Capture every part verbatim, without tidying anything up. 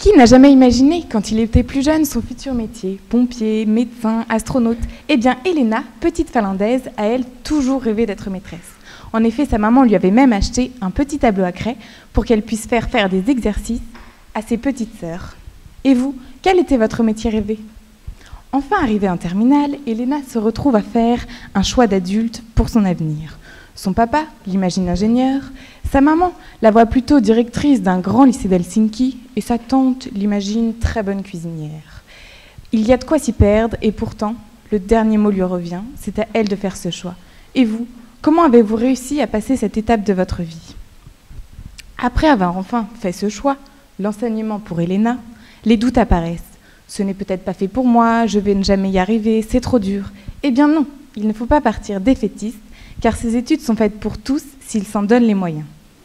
Qui n'a jamais imaginé, quand il était plus jeune, son futur métier? Pompier, médecin, astronaute. Eh bien, Elena, petite finlandaise, a elle toujours rêvé d'être maîtresse. En effet, sa maman lui avait même acheté un petit tableau à craie pour qu'elle puisse faire faire des exercices à ses petites sœurs. Et vous, quel était votre métier rêvé? Enfin arrivée en terminale, Elena se retrouve à faire un choix d'adulte pour son avenir. Son papa l'imagine ingénieur, sa maman la voit plutôt directrice d'un grand lycée d'Helsinki et sa tante l'imagine très bonne cuisinière. Il y a de quoi s'y perdre et pourtant, le dernier mot lui revient, c'est à elle de faire ce choix. Et vous, comment avez-vous réussi à passer cette étape de votre vie? Après avoir enfin fait ce choix, l'enseignement pour Elena, les doutes apparaissent. Ce n'est peut-être pas fait pour moi, je vais ne jamais y arriver, c'est trop dur. Eh bien non, il ne faut pas partir défaitiste, car ces études sont faites pour tous s'ils s'en donnent les moyens.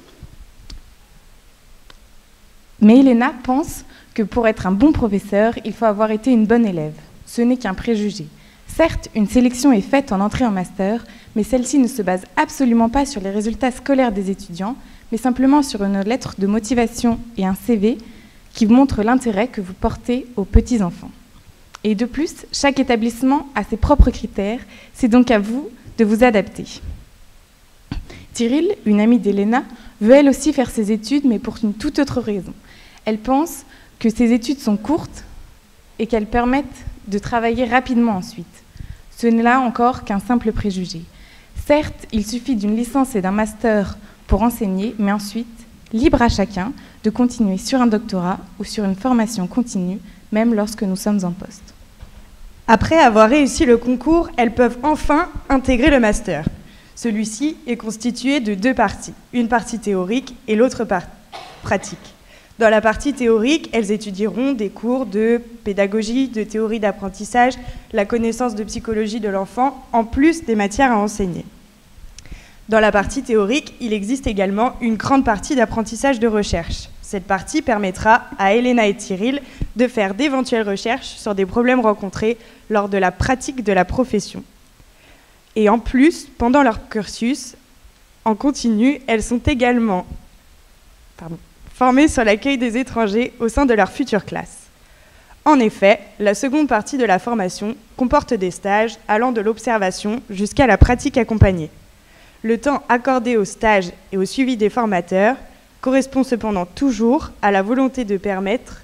Mais Elena pense que pour être un bon professeur, il faut avoir été une bonne élève. Ce n'est qu'un préjugé. Certes, une sélection est faite en entrée en master, mais celle-ci ne se base absolument pas sur les résultats scolaires des étudiants, mais simplement sur une lettre de motivation et un C V qui montre l'intérêt que vous portez aux petits-enfants. Et de plus, chaque établissement a ses propres critères, c'est donc à vous de vous adapter. Tyril, une amie d'Elena, veut elle aussi faire ses études, mais pour une toute autre raison. Elle pense que ces études sont courtes et qu'elles permettent de travailler rapidement ensuite. Ce n'est là encore qu'un simple préjugé. Certes, il suffit d'une licence et d'un master pour enseigner, mais ensuite, libre à chacun de continuer sur un doctorat ou sur une formation continue, même lorsque nous sommes en poste. Après avoir réussi le concours, elles peuvent enfin intégrer le master. Celui-ci est constitué de deux parties, une partie théorique et l'autre partie pratique. Dans la partie théorique, elles étudieront des cours de pédagogie, de théorie d'apprentissage, la connaissance de psychologie de l'enfant, en plus des matières à enseigner. Dans la partie théorique, il existe également une grande partie d'apprentissage de recherche. Cette partie permettra à Elena et Tyril de faire d'éventuelles recherches sur des problèmes rencontrés lors de la pratique de la profession. Et en plus, pendant leur cursus, en continu, elles sont également pardon, formées sur l'accueil des étrangers au sein de leur future classe. En effet, la seconde partie de la formation comporte des stages allant de l'observation jusqu'à la pratique accompagnée. Le temps accordé aux stages et au suivi des formateurs correspond cependant toujours à la volonté de permettre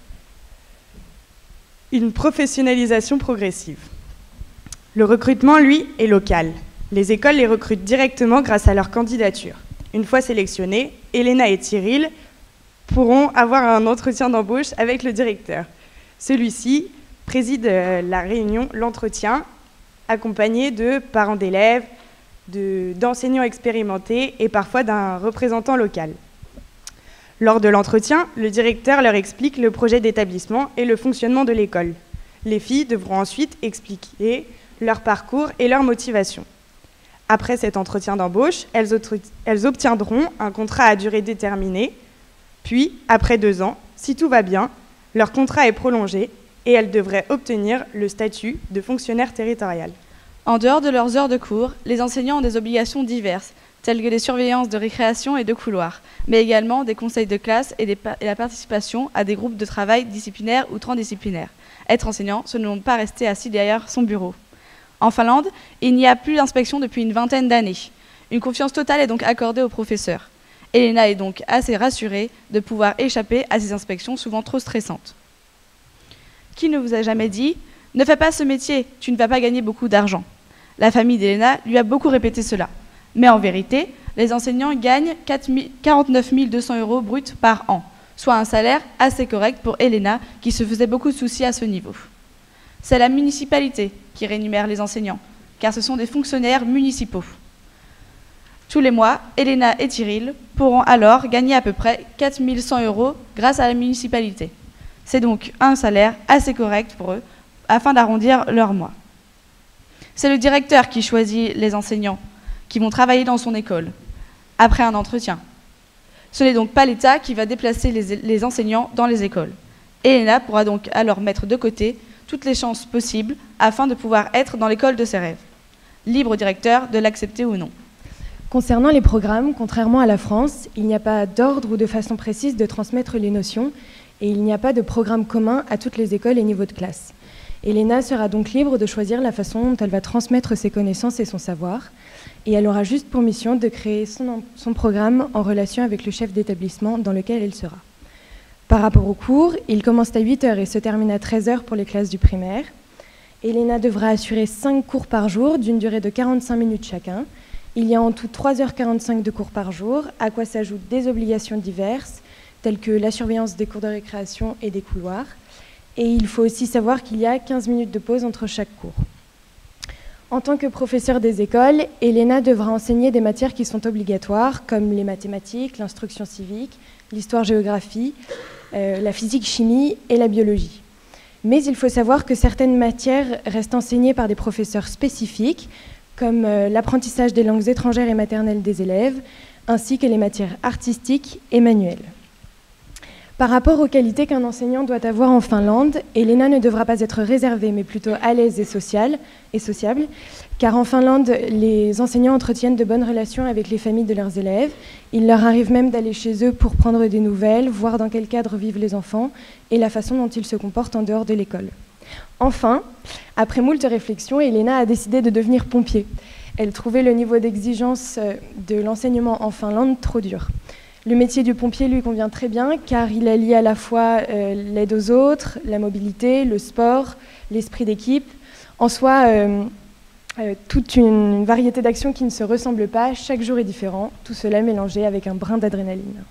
une professionnalisation progressive. Le recrutement, lui, est local. Les écoles les recrutent directement grâce à leur candidature. Une fois sélectionnés, Elena et Tyril pourront avoir un entretien d'embauche avec le directeur. Celui-ci préside la réunion, l'entretien, accompagné de parents d'élèves, de, d'enseignants expérimentés et parfois d'un représentant local. Lors de l'entretien, le directeur leur explique le projet d'établissement et le fonctionnement de l'école. Les filles devront ensuite expliquer leur parcours et leur motivation. Après cet entretien d'embauche, elles, elles obtiendront un contrat à durée déterminée, puis, après deux ans, si tout va bien, leur contrat est prolongé et elles devraient obtenir le statut de fonctionnaire territorial. En dehors de leurs heures de cours, les enseignants ont des obligations diverses, telles que des surveillances de récréation et de couloir, mais également des conseils de classe et, des pa- et la participation à des groupes de travail disciplinaires ou transdisciplinaires. Être enseignant, ce n'est pas rester assis derrière son bureau. En Finlande, il n'y a plus d'inspection depuis une vingtaine d'années. Une confiance totale est donc accordée aux professeurs. Elena est donc assez rassurée de pouvoir échapper à ces inspections souvent trop stressantes. Qui ne vous a jamais dit « Ne fais pas ce métier, tu ne vas pas gagner beaucoup d'argent ». La famille d'Elena lui a beaucoup répété cela. Mais en vérité, les enseignants gagnent quarante-neuf mille deux cents euros bruts par an, soit un salaire assez correct pour Elena qui se faisait beaucoup de soucis à ce niveau. C'est la municipalité qui rémunère les enseignants, car ce sont des fonctionnaires municipaux. Tous les mois, Elena et Tyril pourront alors gagner à peu près quatre mille cent euros grâce à la municipalité. C'est donc un salaire assez correct pour eux, afin d'arrondir leur mois. C'est le directeur qui choisit les enseignants qui vont travailler dans son école, après un entretien. Ce n'est donc pas l'État qui va déplacer les, les enseignants dans les écoles. Elena pourra donc alors mettre de côté toutes les chances possibles afin de pouvoir être dans l'école de ses rêves. Libre au directeur de l'accepter ou non. Concernant les programmes, contrairement à la France, il n'y a pas d'ordre ou de façon précise de transmettre les notions. et il n'y a pas de programme commun à toutes les écoles et niveaux de classe. Elena sera donc libre de choisir la façon dont elle va transmettre ses connaissances et son savoir, et elle aura juste pour mission de créer son, son programme en relation avec le chef d'établissement dans lequel elle sera. Par rapport aux cours, ils commencent à huit heures et se terminent à treize heures pour les classes du primaire. Elena devra assurer cinq cours par jour d'une durée de quarante-cinq minutes chacun. Il y a en tout trois heures quarante-cinq de cours par jour, à quoi s'ajoutent des obligations diverses, telles que la surveillance des cours de récréation et des couloirs. Et il faut aussi savoir qu'il y a quinze minutes de pause entre chaque cours. En tant que professeur des écoles, Elena devra enseigner des matières qui sont obligatoires, comme les mathématiques, l'instruction civique, l'histoire-géographie, euh, la physique-chimie et la biologie. Mais il faut savoir que certaines matières restent enseignées par des professeurs spécifiques, comme euh, l'apprentissage des langues étrangères et maternelles des élèves, ainsi que les matières artistiques et manuelles. Par rapport aux qualités qu'un enseignant doit avoir en Finlande, Elena ne devra pas être réservée, mais plutôt à l'aise et, sociale, et sociable, car en Finlande, les enseignants entretiennent de bonnes relations avec les familles de leurs élèves. Il leur arrive même d'aller chez eux pour prendre des nouvelles, voir dans quel cadre vivent les enfants et la façon dont ils se comportent en dehors de l'école. Enfin, après moult réflexions, Elena a décidé de devenir pompier. Elle trouvait le niveau d'exigence de l'enseignement en Finlande trop dur. Le métier du pompier lui convient très bien car il allie à la fois euh, l'aide aux autres, la mobilité, le sport, l'esprit d'équipe. En soi, euh, euh, toute une variété d'actions qui ne se ressemblent pas, chaque jour est différent, tout cela mélangé avec un brin d'adrénaline.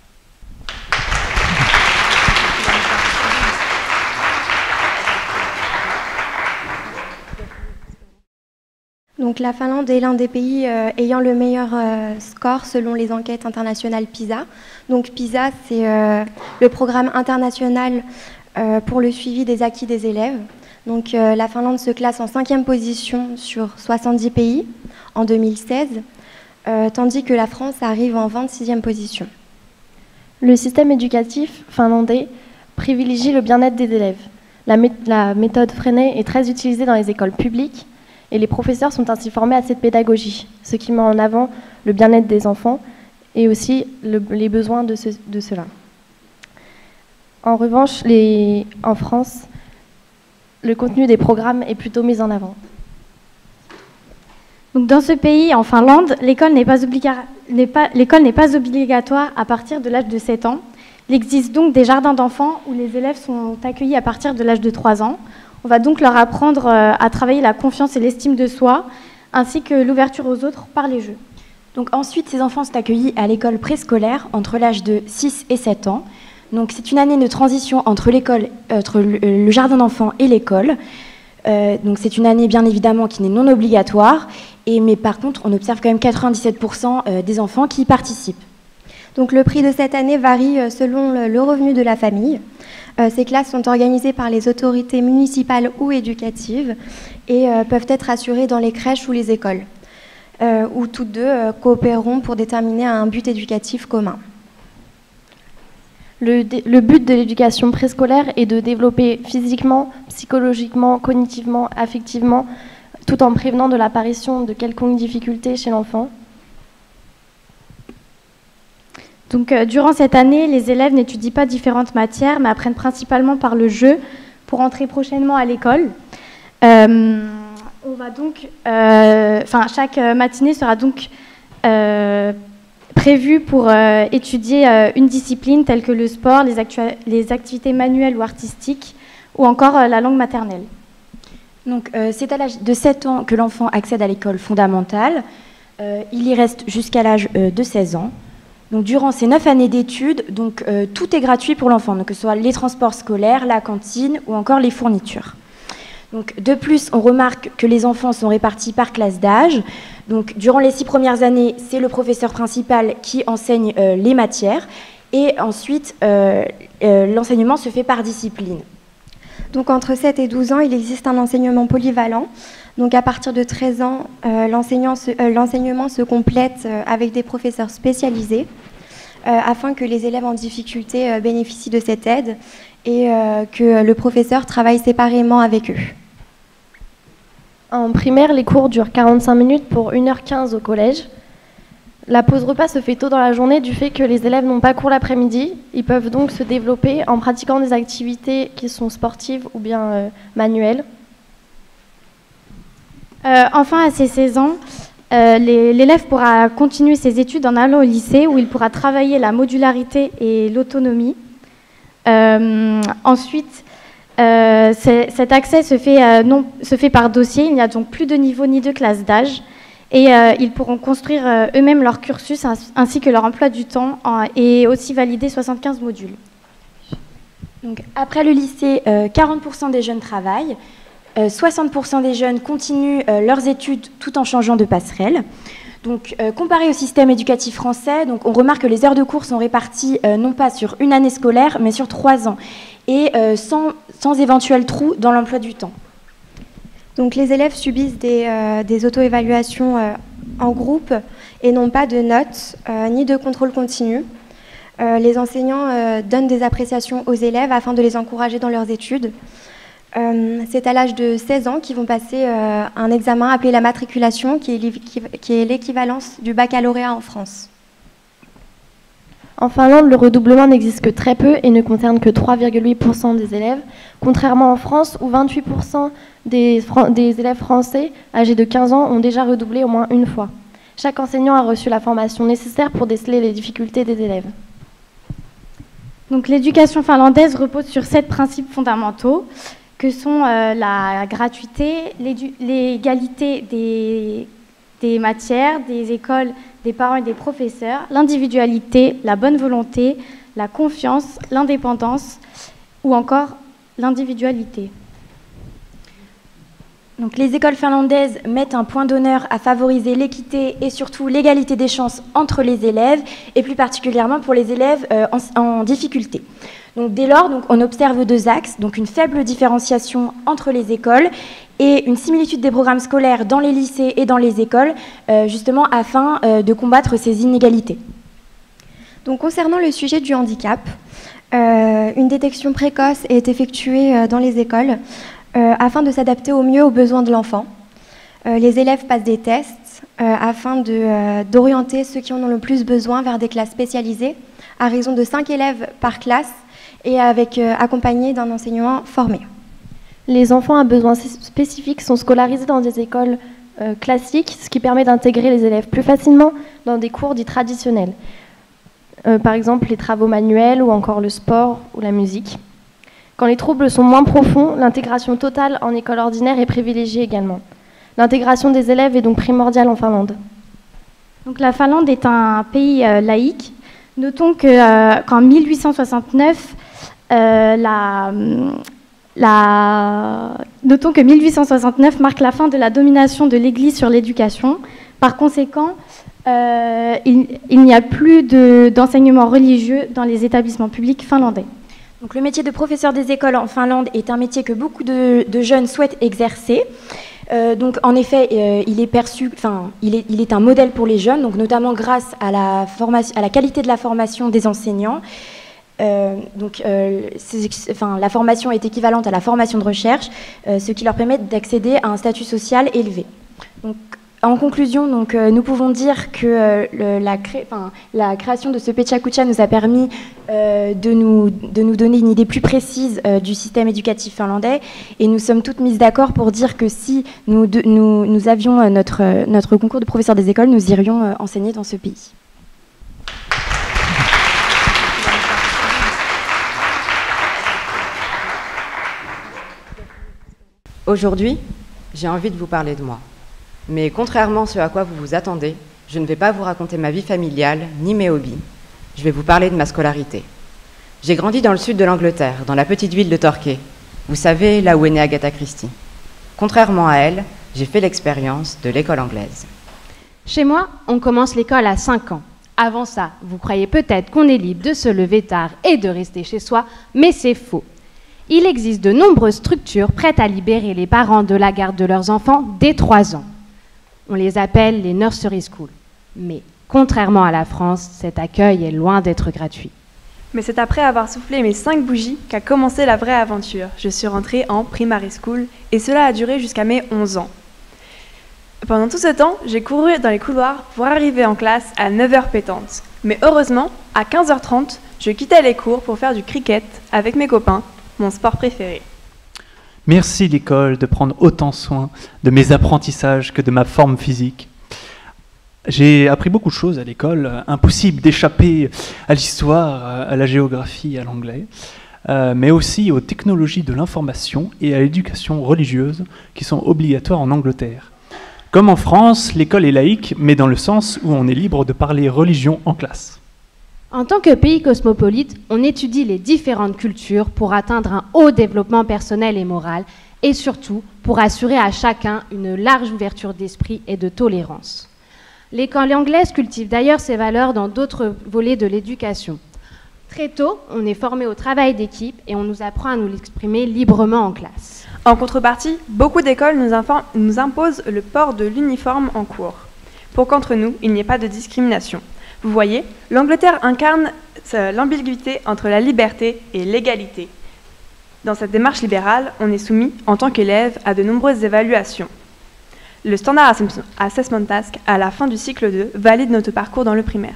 Donc la Finlande est l'un des pays euh, ayant le meilleur euh, score selon les enquêtes internationales PISA. Donc PISA, c'est euh, le programme international euh, pour le suivi des acquis des élèves. Donc euh, la Finlande se classe en cinquième position sur soixante-dix pays en deux mille seize, euh, tandis que la France arrive en vingt-sixième position. Le système éducatif finlandais privilégie le bien-être des élèves. La, mé- la méthode Freinet est très utilisée dans les écoles publiques, et les professeurs sont ainsi formés à cette pédagogie, ce qui met en avant le bien-être des enfants et aussi le, les besoins de, ce, de cela. En revanche, les, en France, le contenu des programmes est plutôt mis en avant. Donc dans ce pays, en Finlande, l'école n'est pas, obliga- n'est pas, l'école n'est pas obligatoire à partir de l'âge de sept ans. Il existe donc des jardins d'enfants où les élèves sont accueillis à partir de l'âge de trois ans. On va donc leur apprendre à travailler la confiance et l'estime de soi, ainsi que l'ouverture aux autres par les jeux. Donc ensuite, ces enfants sont accueillis à l'école préscolaire entre l'âge de six et sept ans. Donc c'est une année de transition entre, l'école, entre le jardin d'enfants et l'école. Euh, donc c'est une année bien évidemment qui n'est non obligatoire, et, mais par contre on observe quand même quatre-vingt-dix-sept pour cent des enfants qui y participent. Donc le prix de cette année varie selon le revenu de la famille. Euh, ces classes sont organisées par les autorités municipales ou éducatives et euh, peuvent être assurées dans les crèches ou les écoles, euh, où toutes deux euh, coopéreront pour déterminer un but éducatif commun. Le, dé- le but de l'éducation préscolaire est de développer physiquement, psychologiquement, cognitivement, affectivement, tout en prévenant de l'apparition de quelconque difficulté chez l'enfant. Donc, euh, durant cette année, les élèves n'étudient pas différentes matières, mais apprennent principalement par le jeu pour entrer prochainement à l'école. Euh, on va donc, euh, enfin, chaque matinée sera donc euh, prévue pour euh, étudier euh, une discipline telle que le sport, les, actu- les activités manuelles ou artistiques, ou encore euh, la langue maternelle. Donc, euh, c'est à l'âge de sept ans que l'enfant accède à l'école fondamentale. Euh, il y reste jusqu'à l'âge euh, de seize ans. Donc, durant ces neuf années d'études, donc, euh, tout est gratuit pour l'enfant, donc, que ce soit les transports scolaires, la cantine ou encore les fournitures. Donc, de plus, on remarque que les enfants sont répartis par classe d'âge. Donc, durant les six premières années, c'est le professeur principal qui enseigne euh, les matières. Et ensuite, euh, euh, l'enseignement se fait par discipline. Donc entre sept et douze ans, il existe un enseignement polyvalent. Donc à partir de treize ans, euh, l'enseignant se, euh, l'enseignement se complète euh, avec des professeurs spécialisés euh, afin que les élèves en difficulté euh, bénéficient de cette aide et euh, que le professeur travaille séparément avec eux. En primaire, les cours durent quarante-cinq minutes pour une heure quinze au collège. La pause repas se fait tôt dans la journée du fait que les élèves n'ont pas cours l'après-midi. Ils peuvent donc se développer en pratiquant des activités qui sont sportives ou bien euh, manuelles. Euh, enfin, à ses seize ans, euh, l'élève pourra continuer ses études en allant au lycée où il pourra travailler la modularité et l'autonomie. Euh, ensuite, euh, cet accès se fait, euh, non, se fait par dossier. Il n'y a donc plus de niveau ni de classe d'âge. Et euh, ils pourront construire euh, eux-mêmes leur cursus ainsi que leur emploi du temps en, et aussi valider soixante-quinze modules. Donc, après le lycée, euh, quarante pour cent des jeunes travaillent, euh, soixante pour cent des jeunes continuent euh, leurs études tout en changeant de passerelle. Donc, euh, comparé au système éducatif français, donc, on remarque que les heures de cours sont réparties euh, non pas sur une année scolaire, mais sur trois ans, et euh, sans, sans éventuel trou dans l'emploi du temps. Donc les élèves subissent des, euh, des auto-évaluations euh, en groupe et n'ont pas de notes euh, ni de contrôle continu. Euh, les enseignants euh, donnent des appréciations aux élèves afin de les encourager dans leurs études. Euh, c'est à l'âge de seize ans qu'ils vont passer euh, un examen appelé la matriculation, qui est l'équivalence du baccalauréat en France. En Finlande, le redoublement n'existe que très peu et ne concerne que trois virgule huit pour cent des élèves, contrairement en France où vingt-huit pour cent des, des élèves français âgés de quinze ans ont déjà redoublé au moins une fois. Chaque enseignant a reçu la formation nécessaire pour déceler les difficultés des élèves. Donc, l'éducation finlandaise repose sur sept principes fondamentaux que sont euh, la gratuité, l'égalité des, des matières, des écoles, des parents et des professeurs, l'individualité, la bonne volonté, la confiance, l'indépendance ou encore l'individualité. Donc, les écoles finlandaises mettent un point d'honneur à favoriser l'équité et surtout l'égalité des chances entre les élèves et plus particulièrement pour les élèves euh, en, en difficulté. Donc, dès lors, donc, on observe deux axes, donc une faible différenciation entre les écoles et une similitude des programmes scolaires dans les lycées et dans les écoles, euh, justement afin euh, de combattre ces inégalités. Donc, concernant le sujet du handicap, euh, une détection précoce est effectuée euh, dans les écoles euh, afin de s'adapter au mieux aux besoins de l'enfant. Euh, les élèves passent des tests euh, afin de, euh, d'orienter ceux qui en ont le plus besoin vers des classes spécialisées, à raison de cinq élèves par classe et avec, euh, accompagnés d'un enseignant formé. Les enfants à besoins spécifiques sont scolarisés dans des écoles euh, classiques, ce qui permet d'intégrer les élèves plus facilement dans des cours dits traditionnels. Euh, par exemple, les travaux manuels ou encore le sport ou la musique. Quand les troubles sont moins profonds, l'intégration totale en école ordinaire est privilégiée également. L'intégration des élèves est donc primordiale en Finlande. Donc, la Finlande est un pays euh, laïque. Notons que, euh, qu'en mille huit cent soixante-neuf, euh, la... La... Notons que mille huit cent soixante-neuf marque la fin de la domination de l'Église sur l'éducation. Par conséquent, euh, il, il n'y a plus de, d'enseignement religieux dans les établissements publics finlandais. Donc, le métier de professeur des écoles en Finlande est un métier que beaucoup de, de jeunes souhaitent exercer. Euh, donc, en effet, euh, il est perçu, enfin, il est, il est un modèle pour les jeunes, donc notamment grâce à la, formation, à la qualité de la formation des enseignants. Euh, donc, euh, enfin, la formation est équivalente à la formation de recherche, euh, ce qui leur permet d'accéder à un statut social élevé. Donc, en conclusion, donc, euh, nous pouvons dire que euh, le, la, cré... enfin, la création de ce Pechakucha nous a permis euh, de, nous, de nous donner une idée plus précise euh, du système éducatif finlandais, et nous sommes toutes mises d'accord pour dire que si nous, de, nous, nous avions notre, notre concours de professeur des écoles, nous irions euh, enseigner dans ce pays. Aujourd'hui, j'ai envie de vous parler de moi. Mais contrairement à ce à quoi vous vous attendez, je ne vais pas vous raconter ma vie familiale, ni mes hobbies. Je vais vous parler de ma scolarité. J'ai grandi dans le sud de l'Angleterre, dans la petite ville de Torquay. Vous savez, là où est née Agatha Christie. Contrairement à elle, j'ai fait l'expérience de l'école anglaise. Chez moi, on commence l'école à cinq ans. Avant ça, vous croyez peut-être qu'on est libre de se lever tard et de rester chez soi, mais c'est faux. Il existe de nombreuses structures prêtes à libérer les parents de la garde de leurs enfants dès trois ans. On les appelle les nursery schools. Mais contrairement à la France, cet accueil est loin d'être gratuit. Mais c'est après avoir soufflé mes cinq bougies qu'a commencé la vraie aventure. Je suis rentrée en primary school et cela a duré jusqu'à mes onze ans. Pendant tout ce temps, j'ai couru dans les couloirs pour arriver en classe à neuf heures pétantes. Mais heureusement, à quinze heures trente, je quittais les cours pour faire du cricket avec mes copains, mon sport préféré. Merci l'école de prendre autant soin de mes apprentissages que de ma forme physique. J'ai appris beaucoup de choses à l'école, impossible d'échapper à l'histoire, à la géographie, à l'anglais, euh, mais aussi aux technologies de l'information et à l'éducation religieuse qui sont obligatoires en Angleterre. Comme en France, l'école est laïque, mais dans le sens où on est libre de parler religion en classe. En tant que pays cosmopolite, on étudie les différentes cultures pour atteindre un haut développement personnel et moral, et surtout pour assurer à chacun une large ouverture d'esprit et de tolérance. L'école anglaise cultive d'ailleurs ces valeurs dans d'autres volets de l'éducation. Très tôt, on est formé au travail d'équipe et on nous apprend à nous l'exprimer librement en classe. En contrepartie, beaucoup d'écoles nous, nous imposent le port de l'uniforme en cours, pour qu'entre nous, il n'y ait pas de discrimination. Vous voyez, l'Angleterre incarne l'ambiguïté entre la liberté et l'égalité. Dans cette démarche libérale, on est soumis, en tant qu'élève, à de nombreuses évaluations. Le Standard Assessment Task, à la fin du cycle deux, valide notre parcours dans le primaire.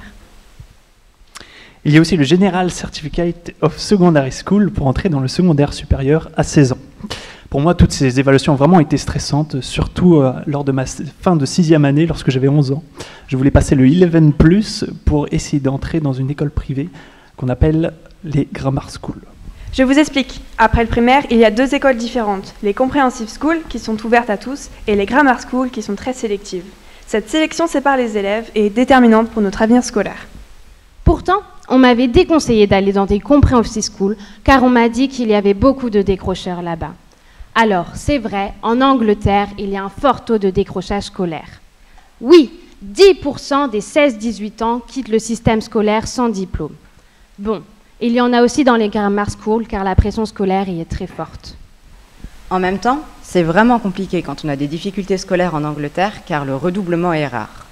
Il y a aussi le General Certificate of Secondary School pour entrer dans le secondaire supérieur à seize ans. Pour moi, toutes ces évaluations ont vraiment été stressantes, surtout euh, lors de ma fin de sixième année, lorsque j'avais onze ans. Je voulais passer le onze plus pour essayer d'entrer dans une école privée qu'on appelle les Grammar Schools. Je vous explique. Après le primaire, il y a deux écoles différentes. Les Comprehensive Schools, qui sont ouvertes à tous, et les Grammar Schools, qui sont très sélectives. Cette sélection sépare les élèves et est déterminante pour notre avenir scolaire. Pourtant, on m'avait déconseillé d'aller dans des Comprehensive Schools, car on m'a dit qu'il y avait beaucoup de décrocheurs là-bas. Alors, c'est vrai, en Angleterre, il y a un fort taux de décrochage scolaire. Oui, dix pour cent des seize dix-huit ans quittent le système scolaire sans diplôme. Bon, il y en a aussi dans les grammar schools, car la pression scolaire y est très forte. En même temps, c'est vraiment compliqué quand on a des difficultés scolaires en Angleterre, car le redoublement est rare.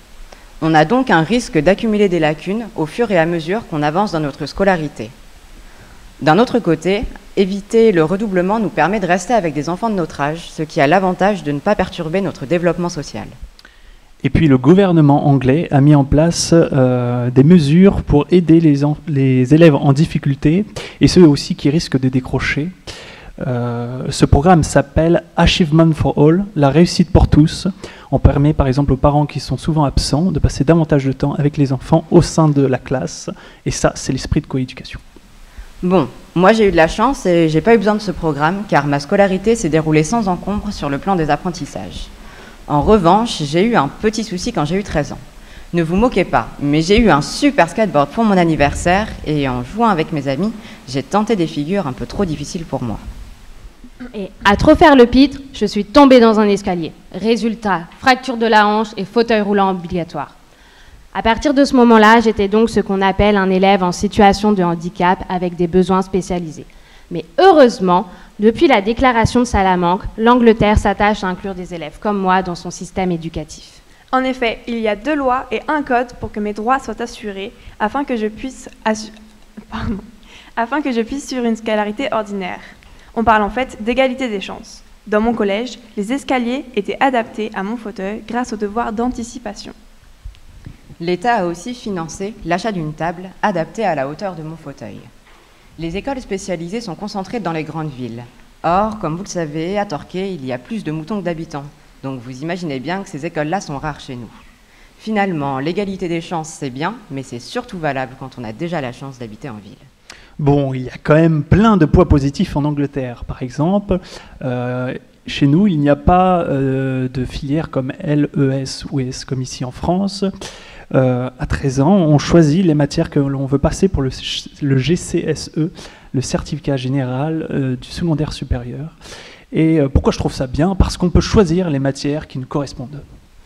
On a donc un risque d'accumuler des lacunes au fur et à mesure qu'on avance dans notre scolarité. D'un autre côté, éviter le redoublement nous permet de rester avec des enfants de notre âge, ce qui a l'avantage de ne pas perturber notre développement social. Et puis le gouvernement anglais a mis en place euh, des mesures pour aider les, les élèves en difficulté et ceux aussi qui risquent de décrocher. Euh, ce programme s'appelle Achievement for All, la réussite pour tous. On permet par exemple aux parents qui sont souvent absents de passer davantage de temps avec les enfants au sein de la classe. Et ça, c'est l'esprit de coéducation. Bon, moi j'ai eu de la chance et j'ai pas eu besoin de ce programme car ma scolarité s'est déroulée sans encombre sur le plan des apprentissages. En revanche, j'ai eu un petit souci quand j'ai eu treize ans. Ne vous moquez pas, mais j'ai eu un super skateboard pour mon anniversaire et en jouant avec mes amis, j'ai tenté des figures un peu trop difficiles pour moi. Et à trop faire le pitre, je suis tombée dans un escalier. Résultat, fracture de la hanche et fauteuil roulant obligatoire. À partir de ce moment-là, j'étais donc ce qu'on appelle un élève en situation de handicap avec des besoins spécialisés. Mais heureusement, depuis la déclaration de Salamanque, l'Angleterre s'attache à inclure des élèves comme moi dans son système éducatif. En effet, il y a deux lois et un code pour que mes droits soient assurés afin que je puisse, assu... Pardon. afin que je puisse suivre une scolarité ordinaire. On parle en fait d'égalité des chances. Dans mon collège, les escaliers étaient adaptés à mon fauteuil grâce au devoir d'anticipation. L'État a aussi financé l'achat d'une table adaptée à la hauteur de mon fauteuil. Les écoles spécialisées sont concentrées dans les grandes villes. Or, comme vous le savez, à Torquay, il y a plus de moutons que d'habitants. Donc vous imaginez bien que ces écoles-là sont rares chez nous. Finalement, l'égalité des chances, c'est bien, mais c'est surtout valable quand on a déjà la chance d'habiter en ville. Bon, il y a quand même plein de points positifs en Angleterre. Par exemple, euh, chez nous, il n'y a pas euh, de filière comme L E S ou S comme ici en France. Euh, à treize ans, on choisit les matières que l'on veut passer pour le, le G C S E, le certificat général euh, du secondaire supérieur. Et euh, pourquoi je trouve ça bien? Parce qu'on peut choisir les matières qui nous correspondent.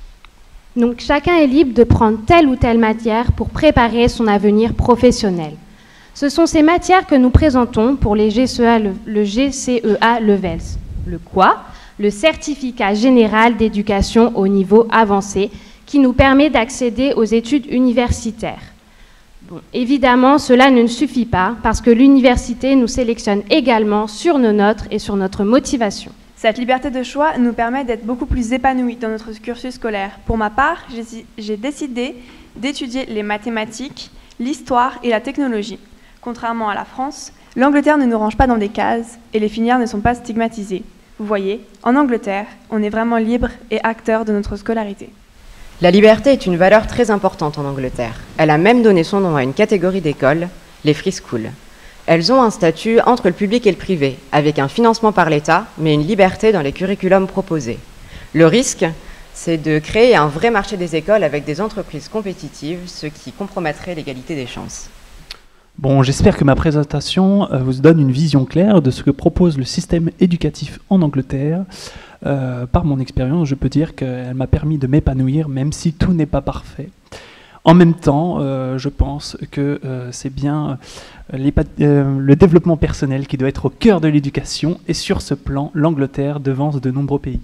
Donc chacun est libre de prendre telle ou telle matière pour préparer son avenir professionnel. Ce sont ces matières que nous présentons pour les G C E A, le, le G C E A Levels. Le quoi? Le certificat général d'éducation au niveau avancé, qui nous permet d'accéder aux études universitaires. Bon, évidemment, cela ne suffit pas parce que l'université nous sélectionne également sur nos notes et sur notre motivation. Cette liberté de choix nous permet d'être beaucoup plus épanouis dans notre cursus scolaire. Pour ma part, j'ai décidé d'étudier les mathématiques, l'histoire et la technologie. Contrairement à la France, l'Angleterre ne nous range pas dans des cases et les filières ne sont pas stigmatisées. Vous voyez, en Angleterre, on est vraiment libre et acteur de notre scolarité. La liberté est une valeur très importante en Angleterre. Elle a même donné son nom à une catégorie d'écoles, les free schools. Elles ont un statut entre le public et le privé, avec un financement par l'État, mais une liberté dans les curriculums proposés. Le risque, c'est de créer un vrai marché des écoles avec des entreprises compétitives, ce qui compromettrait l'égalité des chances. Bon, j'espère que ma présentation euh, vous donne une vision claire de ce que propose le système éducatif en Angleterre. Euh, par mon expérience, je peux dire qu'elle m'a permis de m'épanouir, même si tout n'est pas parfait. En même temps, euh, je pense que euh, c'est bien euh, euh, le développement personnel qui doit être au cœur de l'éducation, et sur ce plan, l'Angleterre devance de nombreux pays.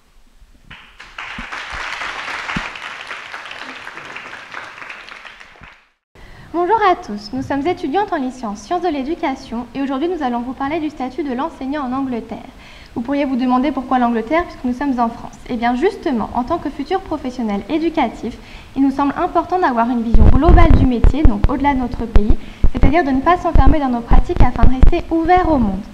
Bonjour à tous, nous sommes étudiantes en licence Sciences de l'éducation et aujourd'hui nous allons vous parler du statut de l'enseignant en Angleterre. Vous pourriez vous demander pourquoi l'Angleterre puisque nous sommes en France. Eh bien justement, en tant que futur professionnel éducatif, il nous semble important d'avoir une vision globale du métier, donc au-delà de notre pays, c'est-à-dire de ne pas s'enfermer dans nos pratiques afin de rester ouvert au monde.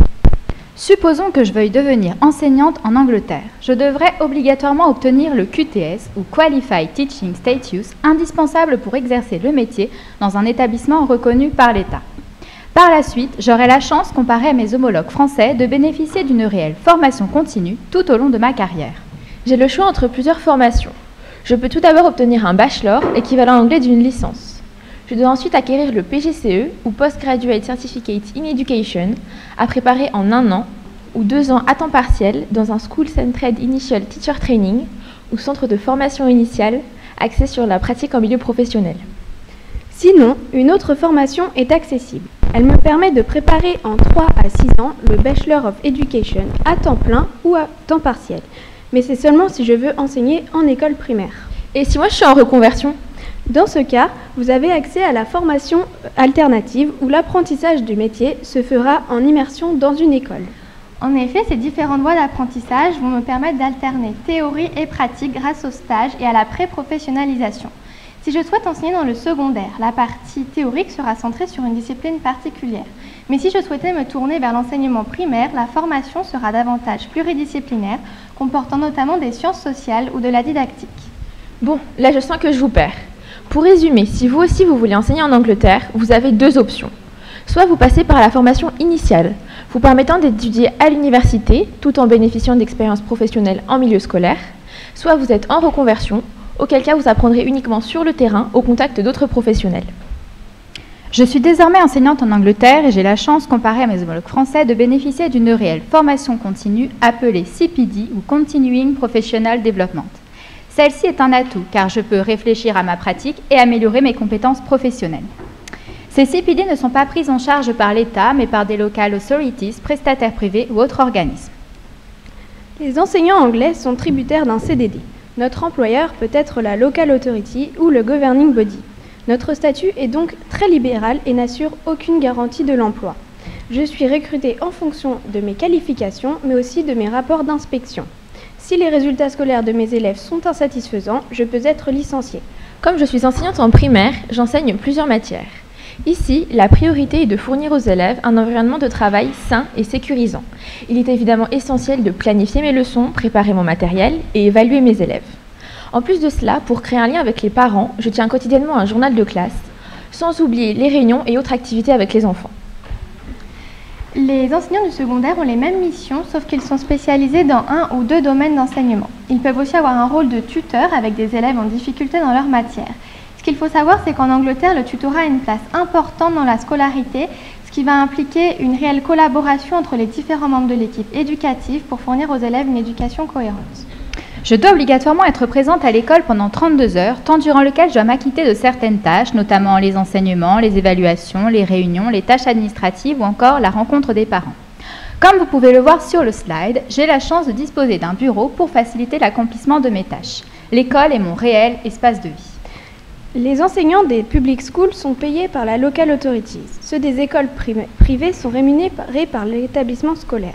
Supposons que je veuille devenir enseignante en Angleterre. Je devrais obligatoirement obtenir le Q T S ou Qualified Teaching Status, indispensable pour exercer le métier dans un établissement reconnu par l'État. Par la suite, j'aurai la chance, comparée à mes homologues français, de bénéficier d'une réelle formation continue tout au long de ma carrière. J'ai le choix entre plusieurs formations. Je peux tout d'abord obtenir un bachelor, équivalent anglais d'une licence. Je dois ensuite acquérir le P G C E, ou Postgraduate Certificate in Education, à préparer en un an ou deux ans à temps partiel dans un School Centered Initial Teacher Training, ou centre de formation initiale, axé sur la pratique en milieu professionnel. Sinon, une autre formation est accessible. Elle me permet de préparer en trois à six ans le Bachelor of Education à temps plein ou à temps partiel. Mais c'est seulement si je veux enseigner en école primaire. Et si moi je suis en reconversion ? Dans ce cas, vous avez accès à la formation alternative où l'apprentissage du métier se fera en immersion dans une école. En effet, ces différentes voies d'apprentissage vont me permettre d'alterner théorie et pratique grâce au stage et à la pré-professionnalisation. Si je souhaite enseigner dans le secondaire, la partie théorique sera centrée sur une discipline particulière. Mais si je souhaitais me tourner vers l'enseignement primaire, la formation sera davantage pluridisciplinaire, comportant notamment des sciences sociales ou de la didactique. Bon, là je sens que je vous perds. Pour résumer, si vous aussi vous voulez enseigner en Angleterre, vous avez deux options. Soit vous passez par la formation initiale, vous permettant d'étudier à l'université, tout en bénéficiant d'expériences professionnelles en milieu scolaire, soit vous êtes en reconversion, auquel cas vous apprendrez uniquement sur le terrain, au contact d'autres professionnels. Je suis désormais enseignante en Angleterre et j'ai la chance, comparée à mes homologues français, de bénéficier d'une réelle formation continue appelée C P D ou Continuing Professional Development. Celle-ci est un atout car je peux réfléchir à ma pratique et améliorer mes compétences professionnelles. Ces C P D ne sont pas prises en charge par l'État mais par des local authorities, prestataires privés ou autres organismes. Les enseignants anglais sont tributaires d'un C D D. Notre employeur peut être la Local Authority ou le Governing Body. Notre statut est donc très libéral et n'assure aucune garantie de l'emploi. Je suis recrutée en fonction de mes qualifications, mais aussi de mes rapports d'inspection. Si les résultats scolaires de mes élèves sont insatisfaisants, je peux être licenciée. Comme je suis enseignante en primaire, j'enseigne plusieurs matières. Ici, la priorité est de fournir aux élèves un environnement de travail sain et sécurisant. Il est évidemment essentiel de planifier mes leçons, préparer mon matériel et évaluer mes élèves. En plus de cela, pour créer un lien avec les parents, je tiens quotidiennement un journal de classe, sans oublier les réunions et autres activités avec les enfants. Les enseignants du secondaire ont les mêmes missions, sauf qu'ils sont spécialisés dans un ou deux domaines d'enseignement. Ils peuvent aussi avoir un rôle de tuteur avec des élèves en difficulté dans leur matière. Ce qu'il faut savoir, c'est qu'en Angleterre, le tutorat a une place importante dans la scolarité, ce qui va impliquer une réelle collaboration entre les différents membres de l'équipe éducative pour fournir aux élèves une éducation cohérente. Je dois obligatoirement être présente à l'école pendant trente-deux heures, temps durant lequel je dois m'acquitter de certaines tâches, notamment les enseignements, les évaluations, les réunions, les tâches administratives ou encore la rencontre des parents. Comme vous pouvez le voir sur le slide, j'ai la chance de disposer d'un bureau pour faciliter l'accomplissement de mes tâches. L'école est mon réel espace de vie. Les enseignants des public schools sont payés par la Local Authorities. Ceux des écoles privées sont rémunérés par l'établissement scolaire.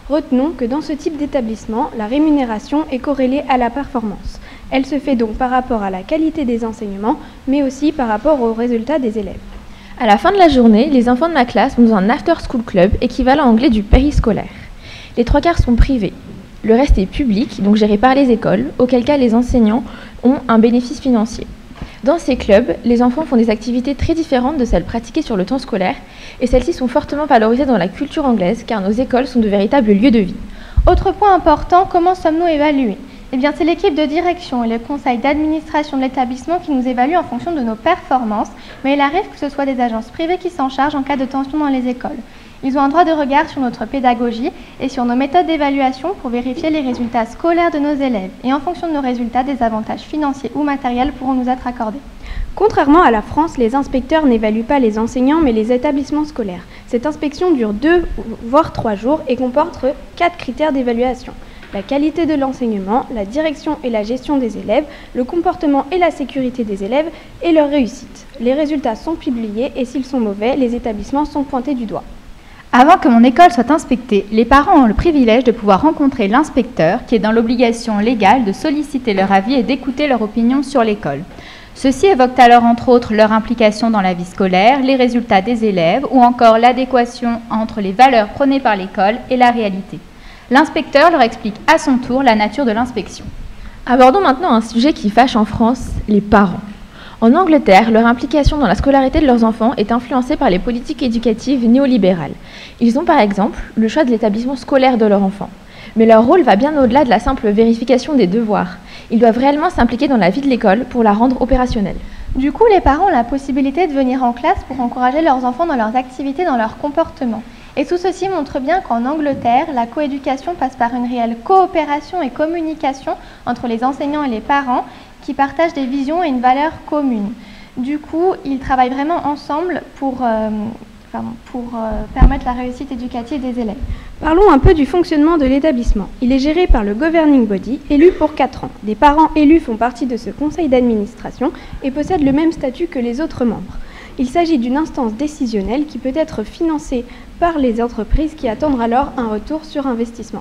Retenons que dans ce type d'établissement, la rémunération est corrélée à la performance. Elle se fait donc par rapport à la qualité des enseignements, mais aussi par rapport aux résultats des élèves. À la fin de la journée, les enfants de ma classe vont dans un after-school club, équivalent anglais du périscolaire. Les trois quarts sont privés. Le reste est public, donc géré par les écoles, auquel cas les enseignants ont un bénéfice financier. Dans ces clubs, les enfants font des activités très différentes de celles pratiquées sur le temps scolaire, et celles-ci sont fortement valorisées dans la culture anglaise, car nos écoles sont de véritables lieux de vie. Autre point important, comment sommes-nous évalués ? Eh bien, c'est l'équipe de direction et le conseil d'administration de l'établissement qui nous évalue en fonction de nos performances, mais il arrive que ce soit des agences privées qui s'en chargent en cas de tension dans les écoles. Ils ont un droit de regard sur notre pédagogie et sur nos méthodes d'évaluation pour vérifier les résultats scolaires de nos élèves. Et en fonction de nos résultats, des avantages financiers ou matériels pourront nous être accordés. Contrairement à la France, les inspecteurs n'évaluent pas les enseignants mais les établissements scolaires. Cette inspection dure deux voire trois jours et comporte quatre critères d'évaluation. La qualité de l'enseignement, la direction et la gestion des élèves, le comportement et la sécurité des élèves et leur réussite. Les résultats sont publiés et s'ils sont mauvais, les établissements sont pointés du doigt. Avant que mon école soit inspectée, les parents ont le privilège de pouvoir rencontrer l'inspecteur qui est dans l'obligation légale de solliciter leur avis et d'écouter leur opinion sur l'école. Ceux-ci évoquent alors entre autres leur implication dans la vie scolaire, les résultats des élèves ou encore l'adéquation entre les valeurs prônées par l'école et la réalité. L'inspecteur leur explique à son tour la nature de l'inspection. Abordons maintenant un sujet qui fâche en France, les parents. En Angleterre, leur implication dans la scolarité de leurs enfants est influencée par les politiques éducatives néolibérales. Ils ont par exemple le choix de l'établissement scolaire de leur enfant. Mais leur rôle va bien au-delà de la simple vérification des devoirs. Ils doivent réellement s'impliquer dans la vie de l'école pour la rendre opérationnelle. Du coup, les parents ont la possibilité de venir en classe pour encourager leurs enfants dans leurs activités, dans leur comportement. Et tout ceci montre bien qu'en Angleterre, la coéducation passe par une réelle coopération et communication entre les enseignants et les parents qui partagent des visions et une valeur commune. Du coup, ils travaillent vraiment ensemble pour, euh, pardon, pour euh, permettre la réussite éducative des élèves. Parlons un peu du fonctionnement de l'établissement. Il est géré par le Governing Body, élu pour quatre ans. Des parents élus font partie de ce conseil d'administration et possèdent le même statut que les autres membres. Il s'agit d'une instance décisionnelle qui peut être financée par les entreprises qui attendent alors un retour sur investissement.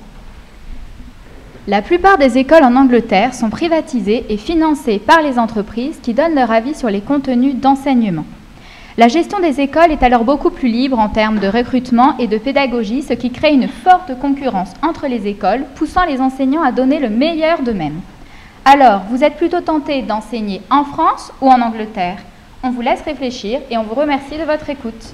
La plupart des écoles en Angleterre sont privatisées et financées par les entreprises qui donnent leur avis sur les contenus d'enseignement. La gestion des écoles est alors beaucoup plus libre en termes de recrutement et de pédagogie, ce qui crée une forte concurrence entre les écoles, poussant les enseignants à donner le meilleur d'eux-mêmes. Alors, vous êtes plutôt tenté d'enseigner en France ou en Angleterre ? On vous laisse réfléchir et on vous remercie de votre écoute.